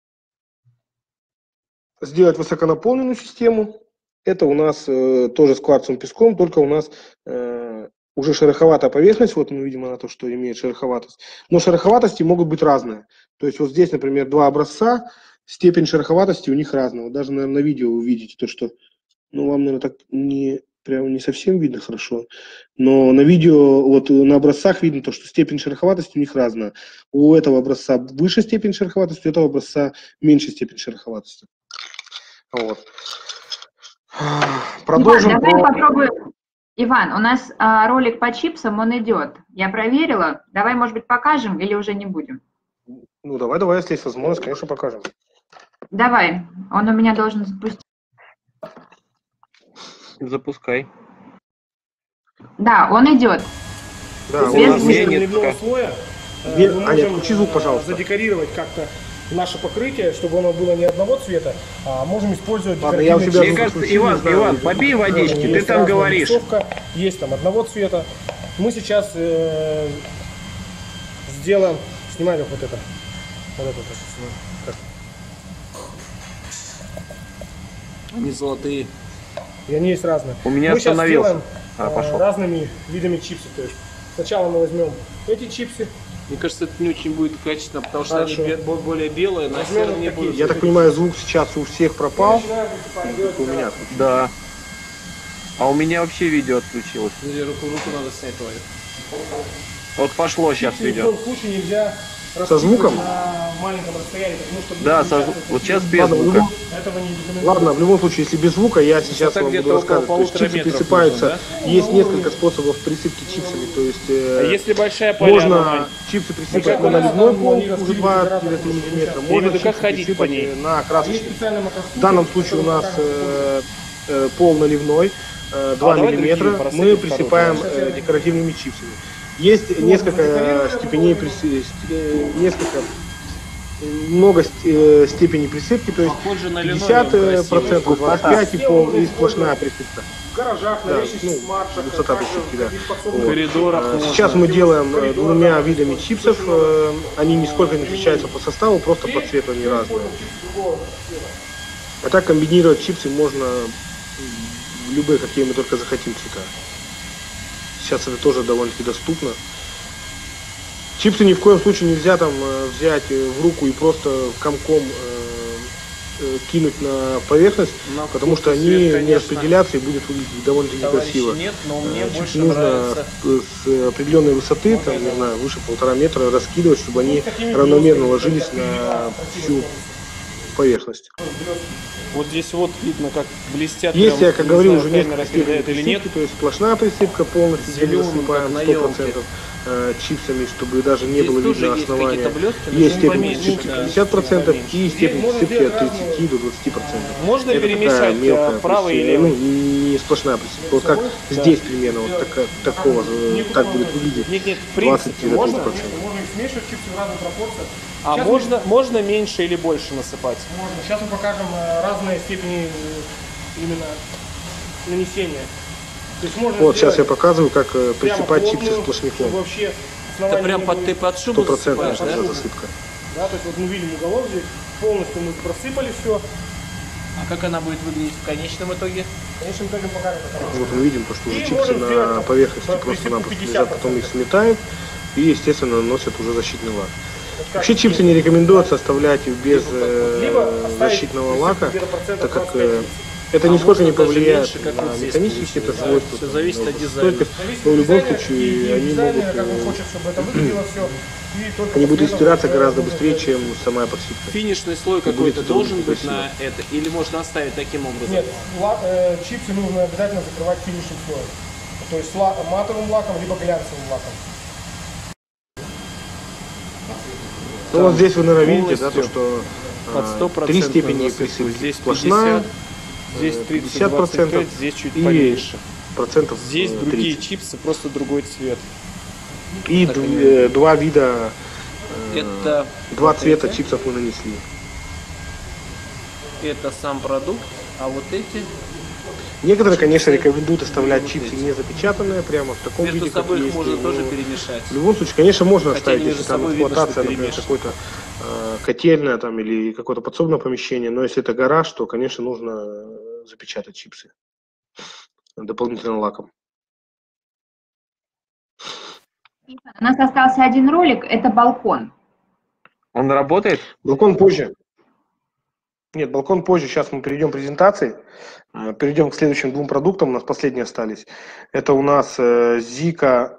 сделать высоконаполненную систему. Это у нас тоже с кварцевым песком, только у нас уже шероховатая поверхность. Вот мы видим она то, что имеет шероховатость. Но шероховатости могут быть разные. То есть вот здесь, например, два образца, степень шероховатости у них разная. Вот даже, наверное, на видео вы видите то, что, ну, вам, наверное, так прямо не совсем видно хорошо. Но на видео, вот на образцах видно то, что степень шероховатости у них разная. У этого образца выше степень шероховатости, у этого образца меньше степень шероховатости. Вот. Продолжим.
Иван, давай попробуем. Иван, у нас ролик по чипсам, он идет. Я проверила. Давай, может быть, покажем или уже не будем?
Ну, давай, если есть возможность, конечно, покажем.
Давай. Он у меня должен запустить.
Запускай.
Да, он идет.
Да,
Без
у нас
наливного слоя мы можем
включи звук, пожалуйста.
задекорировать как-то наше покрытие, чтобы оно было не одного цвета, а можем использовать
Ладно, я у себя
Мне кажется, Иван, попей водички, ты там говоришь.
Есть там одного цвета. Мы сейчас сделаем, снимай вот это. Вот это вот.
Они золотые.
И они есть разные.
У меня
мы сейчас
остановился.
сделаем
Пошел.
разными видами чипсов. То есть сначала мы возьмем эти чипсы.
Мне кажется, это не очень будет качественно, потому что
Хорошо.
они более белые, на
Возьмем
сером не
такие.
будут.
Я так понимаю, звук сейчас у всех пропал.
У
У меня.
Да. А у меня вообще видео отключилось.
Смотри, руку надо снять твою.
Вот пошло сейчас
Чипсы ни в
видео.
коем случае нельзя
Со звуком?
на маленьком расстоянии, потому что
Да, вот сейчас без звука.
этого не рекомендую.
Ладно, в любом случае, если без звука, я сейчас
Это
вам
где-то
буду
около
рассказывать. То есть
1,5
чипсы
метров
присыпаются.
нужно,
Есть несколько способов присыпки чипсами. То есть
Если большая поляна,
можно
Вань,
чипсы
Ну,
присыпать
как
на
она
наливной
там,
пол,
они
уже
раскидывают
2-3
разные
мм.
именно
Можно
как
чипсы
ходить по
присыпать
ней.
на
Есть
красочный.
специальная макроскопия,
В данном случае у нас пол наливной, 2
давай
миллиметра.
другие просыпем
Мы присыпаем
хорошие.
декоративными чипсами. Есть несколько степеней, много степеней присыпки, то есть
похоже на линолеум
50%,
красивый.
25% и пол, и сплошная присыпка.
в гаражах, на
Да,
лестничных маршах,
высота
также
присыпки, да.
в
В
подсобных
коридорах
Сейчас
можно.
мы делаем двумя видами чипсов, они нисколько не отличаются по составу, просто по цвету они разные. А так комбинировать чипсы можно любые, какие мы только захотим цвета. Сейчас это тоже довольно-таки доступно. Чипсы ни в коем случае нельзя там взять в руку и просто комком кинуть на поверхность,
На
потому
вкус
что
и
они
цвет,
не
конечно.
распределятся и будет выглядеть довольно-таки
Товарищи,
некрасиво.
нет, но мне
Чипсы
больше
нужно
нравится.
с определенной высоты, там, не знаю, выше 1,5 метра раскидывать, чтобы они равномерно ложились на всю поверхность.
Вот здесь вот видно, как блестят.
Есть,
прям,
я, как
не
говорил,
знаю,
уже
камера
несколько степеней
передает или нет.
присыпки, то есть сплошная присыпка, полностью
Зелёным,
засыпаем
как на
100% чипсами, чтобы даже не
Здесь
было
тоже
видно
есть
основания.
какие-то блестки, но
Есть
чуть
степень
поменьше,
присыпки
да,
50% и
Здесь
степень
можно
присыпки
сделать
от 30 до 20%.
Можно
Это
перемешать
такая мелкая,
правый
то
и
есть,
левый?
ну, не не сплошная просыпка. Вот как здесь примерно, вот такого, так будет выглядеть.
Нет, в принципе, можно?
Можно
их смешивать чипсы в разных пропорциях.
А можно меньше или больше насыпать?
Можно. Сейчас мы покажем разные степени именно нанесения. То есть можно
вот сейчас я показываю, как присыпать чипсы сплошняком.
Это прям под шубу засыпаешь, да?
Засыпка.
Да, то есть вот мы видим уголок здесь, полностью мы просыпали все.
А как она будет выглядеть в конечном итоге?
В конечном итоге покажем.
Вот мы видим, что уже чипсы на поверхности просто-напросто лежат, потом их сметают и, естественно, наносят уже защитный лак. Вообще чипсы не рекомендуется оставлять без защитного лака, так как это нисколько не повлияет на механические какие-то свойства.
Все зависит от дизайна.
Но в любом случае они будут стираться гораздо быстрее, чем сама эпоксидка.
Финишный слой какой-то должен быть на это? Или можно оставить таким образом?
Нет, чипсы нужно обязательно закрывать финишным слоем. То есть матовым лаком, либо глянцевым лаком.
Ну вот здесь вы, наверное, видите, да, то, что
под 100%
3 степени присыпки.
Здесь
сплошная,
50, здесь 30,
50%,
25, здесь чуть поменьше.
Процентов
Здесь
30.
другие чипсы, просто другой цвет.
И два вида,
Это
два цвета чипсов мы нанесли.
Это сам продукт, а вот эти
Некоторые, конечно, рекомендуют оставлять чипсы не запечатанные, прямо в таком
между
виде, как
собой их
есть.
можно
Но
тоже перемешать.
в любом случае, конечно, можно
Хотя
оставить,
между
если там
собой видно,
эксплуатация,
что
например,
перемешано.
какое-то котельное там, или какое-то подсобное помещение, но если это гараж, то, конечно, нужно запечатать чипсы дополнительным лаком.
У нас остался один ролик, это балкон.
Он работает?
Балкон позже. Нет, балкон позже. Сейчас мы перейдем к презентации. Перейдем к следующим двум продуктам. У нас последние остались. Это у нас Zika.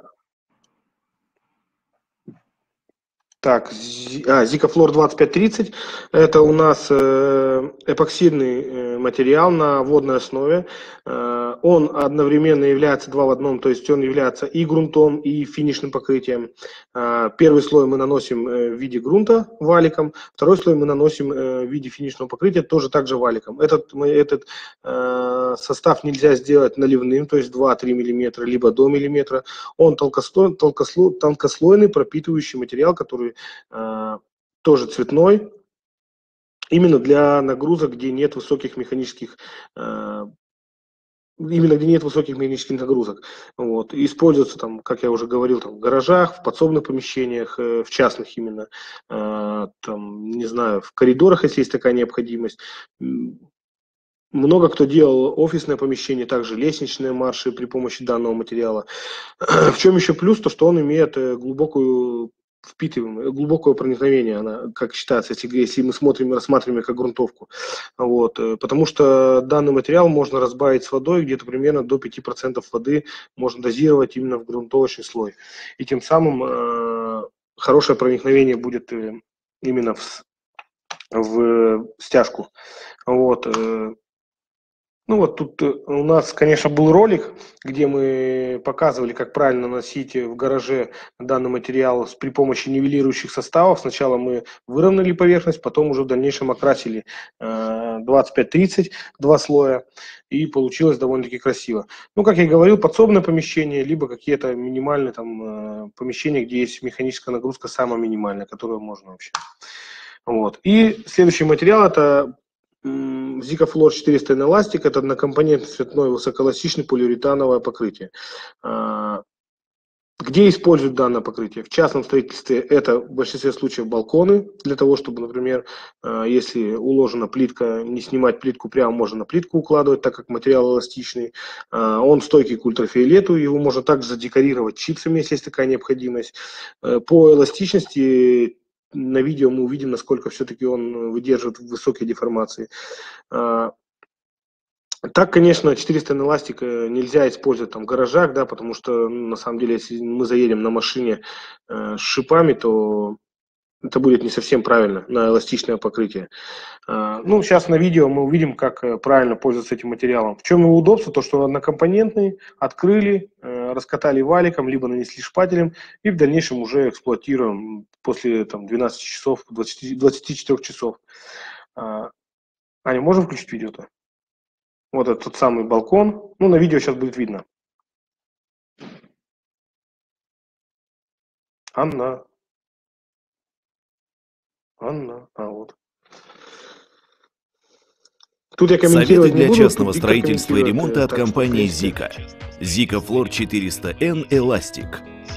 Так, Zika Flor 2530. Это у нас эпоксидный материал на водной основе. Он одновременно является два в одном, то есть он является и грунтом, и финишным покрытием. Первый слой мы наносим в виде грунта валиком, второй слой мы наносим в виде финишного покрытия тоже также валиком. Этот состав нельзя сделать наливным, то есть 2-3 мм, либо до миллиметра. Он тонкослойный пропитывающий материал, который тоже цветной, именно для нагрузок, где нет высоких механических нагрузок. Вот. И используется там, как я уже говорил, там, в гаражах, в подсобных помещениях, в частных именно, там, не знаю, в коридорах, если есть такая необходимость. Много кто делал офисное помещение, также лестничные марши при помощи данного материала. В чем еще плюс, то что он имеет глубокое проникновение, она, как считается, если мы рассматриваем как грунтовку. Вот. Потому что данный материал можно разбавить с водой, где-то примерно до 5% воды можно дозировать именно в грунтовочный слой. И тем самым хорошее проникновение будет именно в стяжку. Вот. Ну вот тут у нас, конечно, был ролик, где мы показывали, как правильно наносить в гараже данный материал при помощи нивелирующих составов. Сначала мы выровняли поверхность, потом уже в дальнейшем окрасили 25-30, два слоя, и получилось довольно-таки красиво. Ну, как я и говорил, подсобное помещение, либо какие-то минимальные там помещения, где есть механическая нагрузка самая минимальная, которую можно вообще. Вот. И следующий материал это Zika Flor 400 Elastic, это однокомпонентный цветной высокоэластичный полиуретановое покрытие. Где используют данное покрытие? В частном строительстве это в большинстве случаев балконы, для того, чтобы, например, если уложена плитка, не снимать плитку прямо, можно на плитку укладывать, так как материал эластичный. Он стойкий к ультрафиолету, его можно также задекорировать чипсами, если есть такая необходимость. По эластичности на видео мы увидим, насколько все-таки он выдерживает высокие деформации. Так, конечно, 400 эластик нельзя использовать там в гаражах, да, потому что, на самом деле, если мы заедем на машине с шипами, то это будет не совсем правильно на эластичное покрытие. Ну, сейчас на видео мы увидим, как правильно пользоваться этим материалом. В чем его удобство? То, что он однокомпонентный, открыли, раскатали валиком, либо нанесли шпателем, и в дальнейшем уже эксплуатируем после там, 12 часов, 24 часов. Аня, можем включить видео-то? Вот этот тот самый балкон. Ну, на видео сейчас будет видно. Анна. Вот. Тут я
Советы для
не буду,
частного
тут
строительства и ремонта от
так что
компании
в принципе.
Zika. Zika Floor 400N Elastic.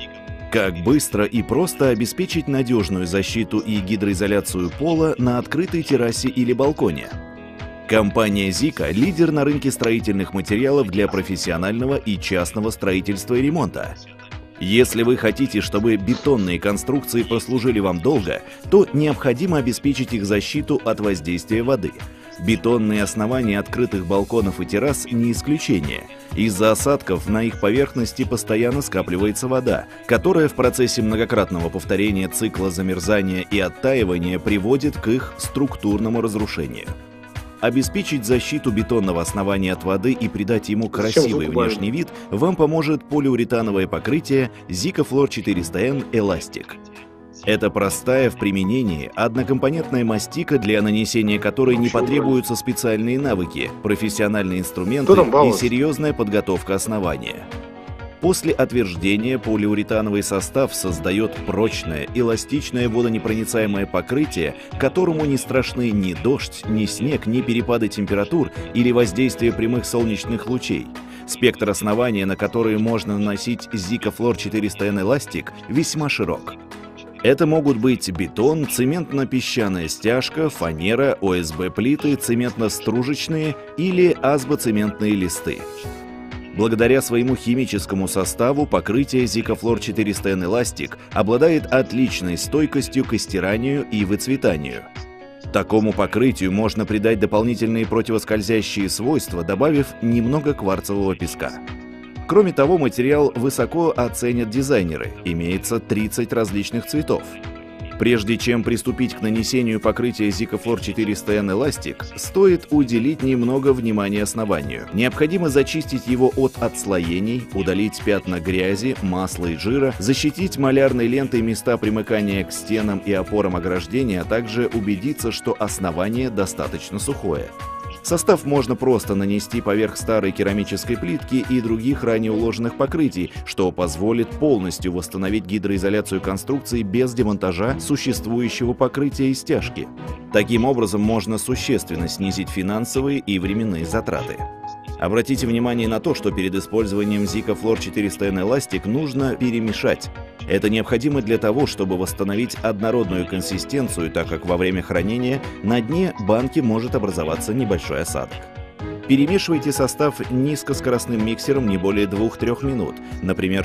Как быстро и просто обеспечить надежную защиту и гидроизоляцию пола на открытой террасе или балконе. Компания Zika – лидер на рынке строительных материалов для профессионального и частного строительства и ремонта. Если вы хотите, чтобы бетонные конструкции прослужили вам долго, то необходимо обеспечить их защиту от воздействия воды. Бетонные основания открытых балконов и террас не исключение. Из-за осадков на их поверхности постоянно скапливается вода, которая в процессе многократного повторения цикла замерзания и оттаивания приводит к их структурному разрушению. Обеспечить защиту бетонного основания от воды и придать ему красивый внешний вид вам поможет полиуретановое покрытие Zika Floor 400N Elastic. Это простая в применении однокомпонентная мастика, для нанесения которой не потребуются специальные навыки, профессиональные инструменты и серьезная подготовка основания. После отверждения полиуретановый состав создает прочное, эластичное водонепроницаемое покрытие, которому не страшны ни дождь, ни снег, ни перепады температур или воздействие прямых солнечных лучей. Спектр основания, на которые можно наносить Zika Floor 400N Elastic, весьма широк. Это могут быть бетон, цементно-песчаная стяжка, фанера, ОСБ-плиты, цементно-стружечные или азбоцементные листы. Благодаря своему химическому составу покрытие Zika Floor 400N Elastic обладает отличной стойкостью к стиранию и выцветанию. Такому покрытию можно придать дополнительные противоскользящие свойства, добавив немного кварцевого песка. Кроме того, материал высоко оценят дизайнеры, имеется 30 различных цветов. Прежде чем приступить к нанесению покрытия Zika Floor 400N Elastic, стоит уделить немного внимания основанию. Необходимо зачистить его от отслоений, удалить пятна грязи, масла и жира, защитить малярной лентой места примыкания к стенам и опорам ограждения, а также убедиться, что основание достаточно сухое. Состав можно просто нанести поверх старой керамической плитки и других ранее уложенных покрытий, что позволит полностью восстановить гидроизоляцию конструкции без демонтажа существующего покрытия и стяжки. Таким образом, можно существенно снизить финансовые и временные затраты. Обратите внимание на то, что перед использованием Zika Floor 400N Elastic нужно перемешать. Это необходимо для того, чтобы восстановить однородную консистенцию, так как во время хранения на дне банки может образоваться небольшой осадок. Перемешивайте состав низкоскоростным миксером не более 2-3 минут, например,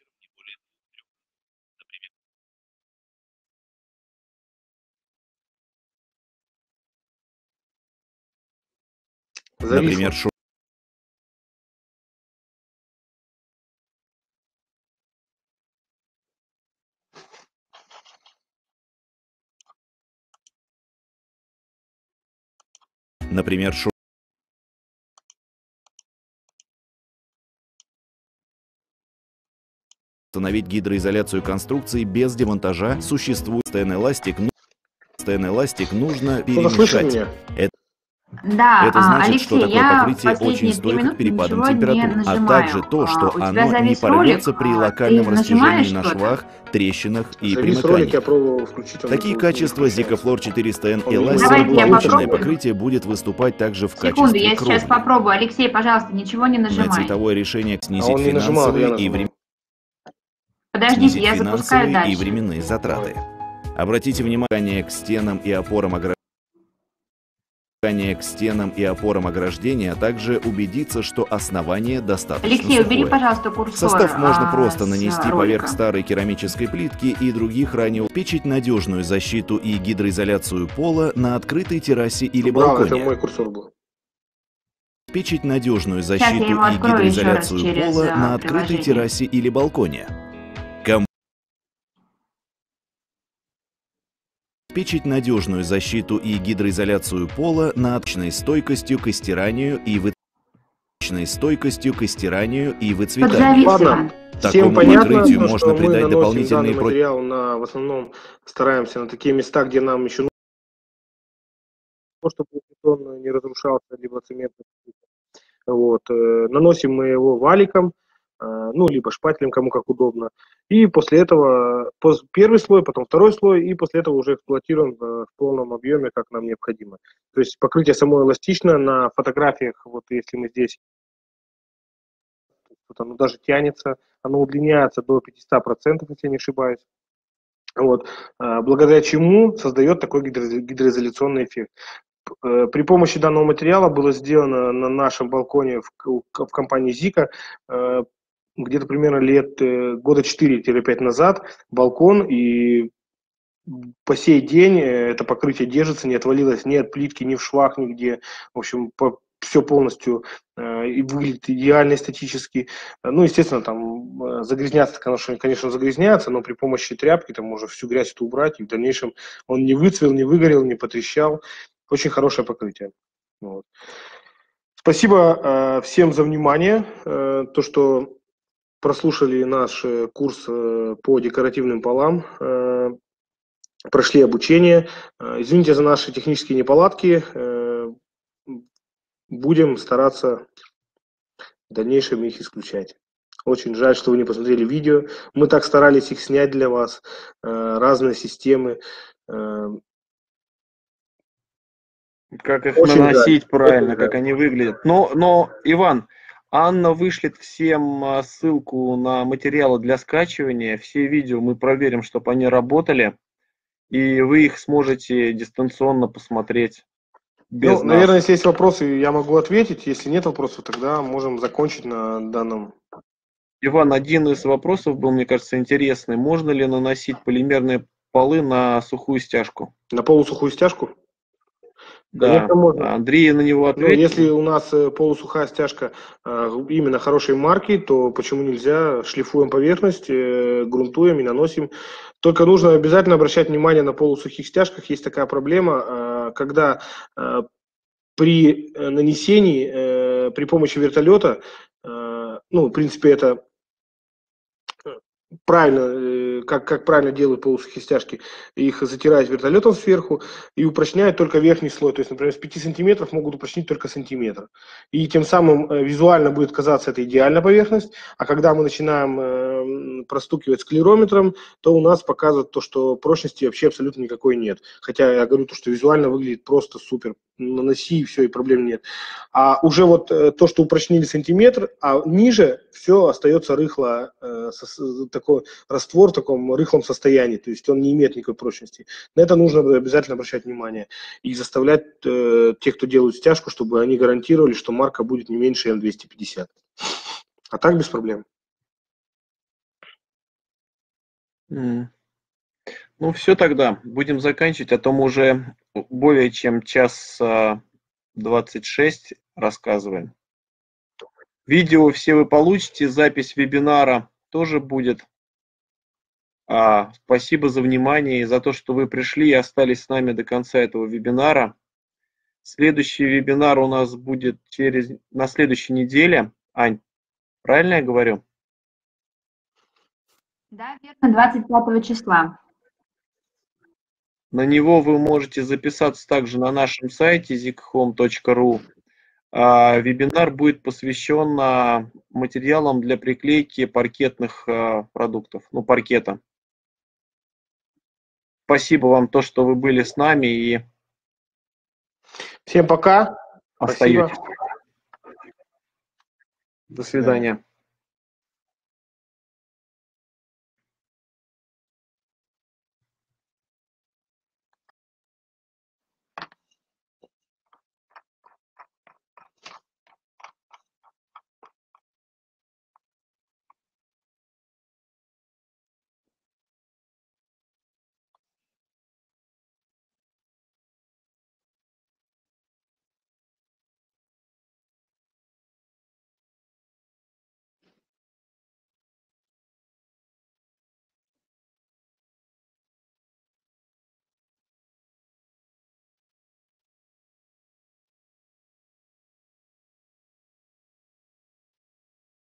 установить гидроизоляцию конструкции без демонтажа существующий Elastic нужно перемешать. Это значит, что такое покрытие очень стойко к перепадам температур, а также то, что оно не порвется при локальном растяжении на швах, трещинах и примыканиях. Такие качества Zika Floor 400N Elastic полученное покрытие будет выступать также в качестве кровли.
Я сейчас попробую. Алексей, пожалуйста, ничего не нажимай.
На цветовое решение снизить финансовые и временные.
Подождите, я запускаю дальше.
И временные затраты. Обратите внимание к стенам и опорам ограждения, а также убедиться, что основание достаточно
Алексей,
сухое.
убери, пожалуйста, курсор.
Состав можно просто нанести поверх старой керамической плитки и других ранее обеспечить надежную защиту и гидроизоляцию пола на открытой террасе или балконе.
Это мой курсор был.
Обеспечить надежную защиту и гидроизоляцию пола на открытой террасе или балконе. Обеспечить надежную защиту и гидроизоляцию пола на отличной стойкостью к стиранию и выцветанию.
Ладно,
Такому покрытию можно придать дополнительные
материал. В основном стараемся на такие места, где нам еще нужно, чтобы бетон не разрушался, либо цемент. Вот. Наносим мы его валиком, ну, либо шпателем, кому как удобно. И после этого первый слой, потом второй слой, и после этого уже эксплуатируем в полном объеме, как нам необходимо. То есть покрытие само эластично. На фотографиях, вот если мы здесь, вот оно даже тянется, оно удлиняется до 500%, если я не ошибаюсь. Вот. Благодаря чему создает такой гидроизоляционный эффект. При помощи данного материала было сделано на нашем балконе в компании Zika где-то примерно года 4-5 назад балкон, и по сей день это покрытие держится, не отвалилось ни от плитки, ни в швах, нигде. В общем, все полностью и выглядит идеально эстетически. Ну, естественно, там загрязняться, конечно, загрязняется, но при помощи тряпки там можно всю грязь эту убрать, и в дальнейшем он не выцвел, не выгорел, не потрещал. Очень хорошее покрытие. Вот. Спасибо всем за внимание, то, что прослушали наш курс по декоративным полам, прошли обучение. Извините за наши технические неполадки. Будем стараться в дальнейшем их исключать. Очень жаль, что вы не посмотрели видео. Мы так старались их снять для вас. Разные системы.
Как их
Очень
наносить
жаль.
правильно,
Очень
как
жаль.
они выглядят. Но, Иван, Анна вышлет всем ссылку на материалы для скачивания. Все видео мы проверим, чтобы они работали. И вы их сможете дистанционно посмотреть без нас.
Наверное, если есть вопросы, я могу ответить. Если нет вопросов, тогда можем закончить на данном.
Иван, один из вопросов был, мне кажется, интересный. Можно ли наносить полимерные полы на сухую стяжку?
На полусухую стяжку?
Да,
Конечно, можно.
Андрей на него ответил.
Если у нас полусухая стяжка именно хорошей марки, то почему нельзя? Шлифуем поверхность, грунтуем и наносим. Только нужно обязательно обращать внимание на полусухих стяжках. Есть такая проблема, когда при нанесении при помощи вертолета, ну, в принципе, это правильно, как правильно делают полусухие стяжки, их затирают вертолетом сверху и упрочняют только верхний слой. То есть, например, с 5 сантиметров могут упрочнить только сантиметр. И тем самым визуально будет казаться это идеальная поверхность, а когда мы начинаем простукивать склерометром, то у нас показывает то, что прочности вообще абсолютно никакой нет. Хотя я говорю то, что визуально выглядит просто супер. Наноси, и все, и проблем нет. А уже вот то, что упрочнили сантиметр, а ниже все остается рыхло, такой раствор в таком рыхлом состоянии, то есть он не имеет никакой прочности. На это нужно обязательно обращать внимание и заставлять тех, кто делают стяжку, чтобы они гарантировали, что марка будет не меньше М250. А так без проблем.
Ну, все тогда. Будем заканчивать, а то мы уже более чем час 26 рассказываем. Видео все вы получите, запись вебинара тоже будет. Спасибо за внимание и за то, что вы пришли и остались с нами до конца этого вебинара. Следующий вебинар у нас будет на следующей неделе. Ань, правильно я говорю?
Да, верно, 25 числа.
На него вы можете записаться также на нашем сайте zikhome.ru. Вебинар будет посвящен материалам для приклейки паркетных продуктов, ну, паркета. Спасибо вам, то, что вы были с нами и
Всем пока.
остаетесь.
Спасибо.
До свидания.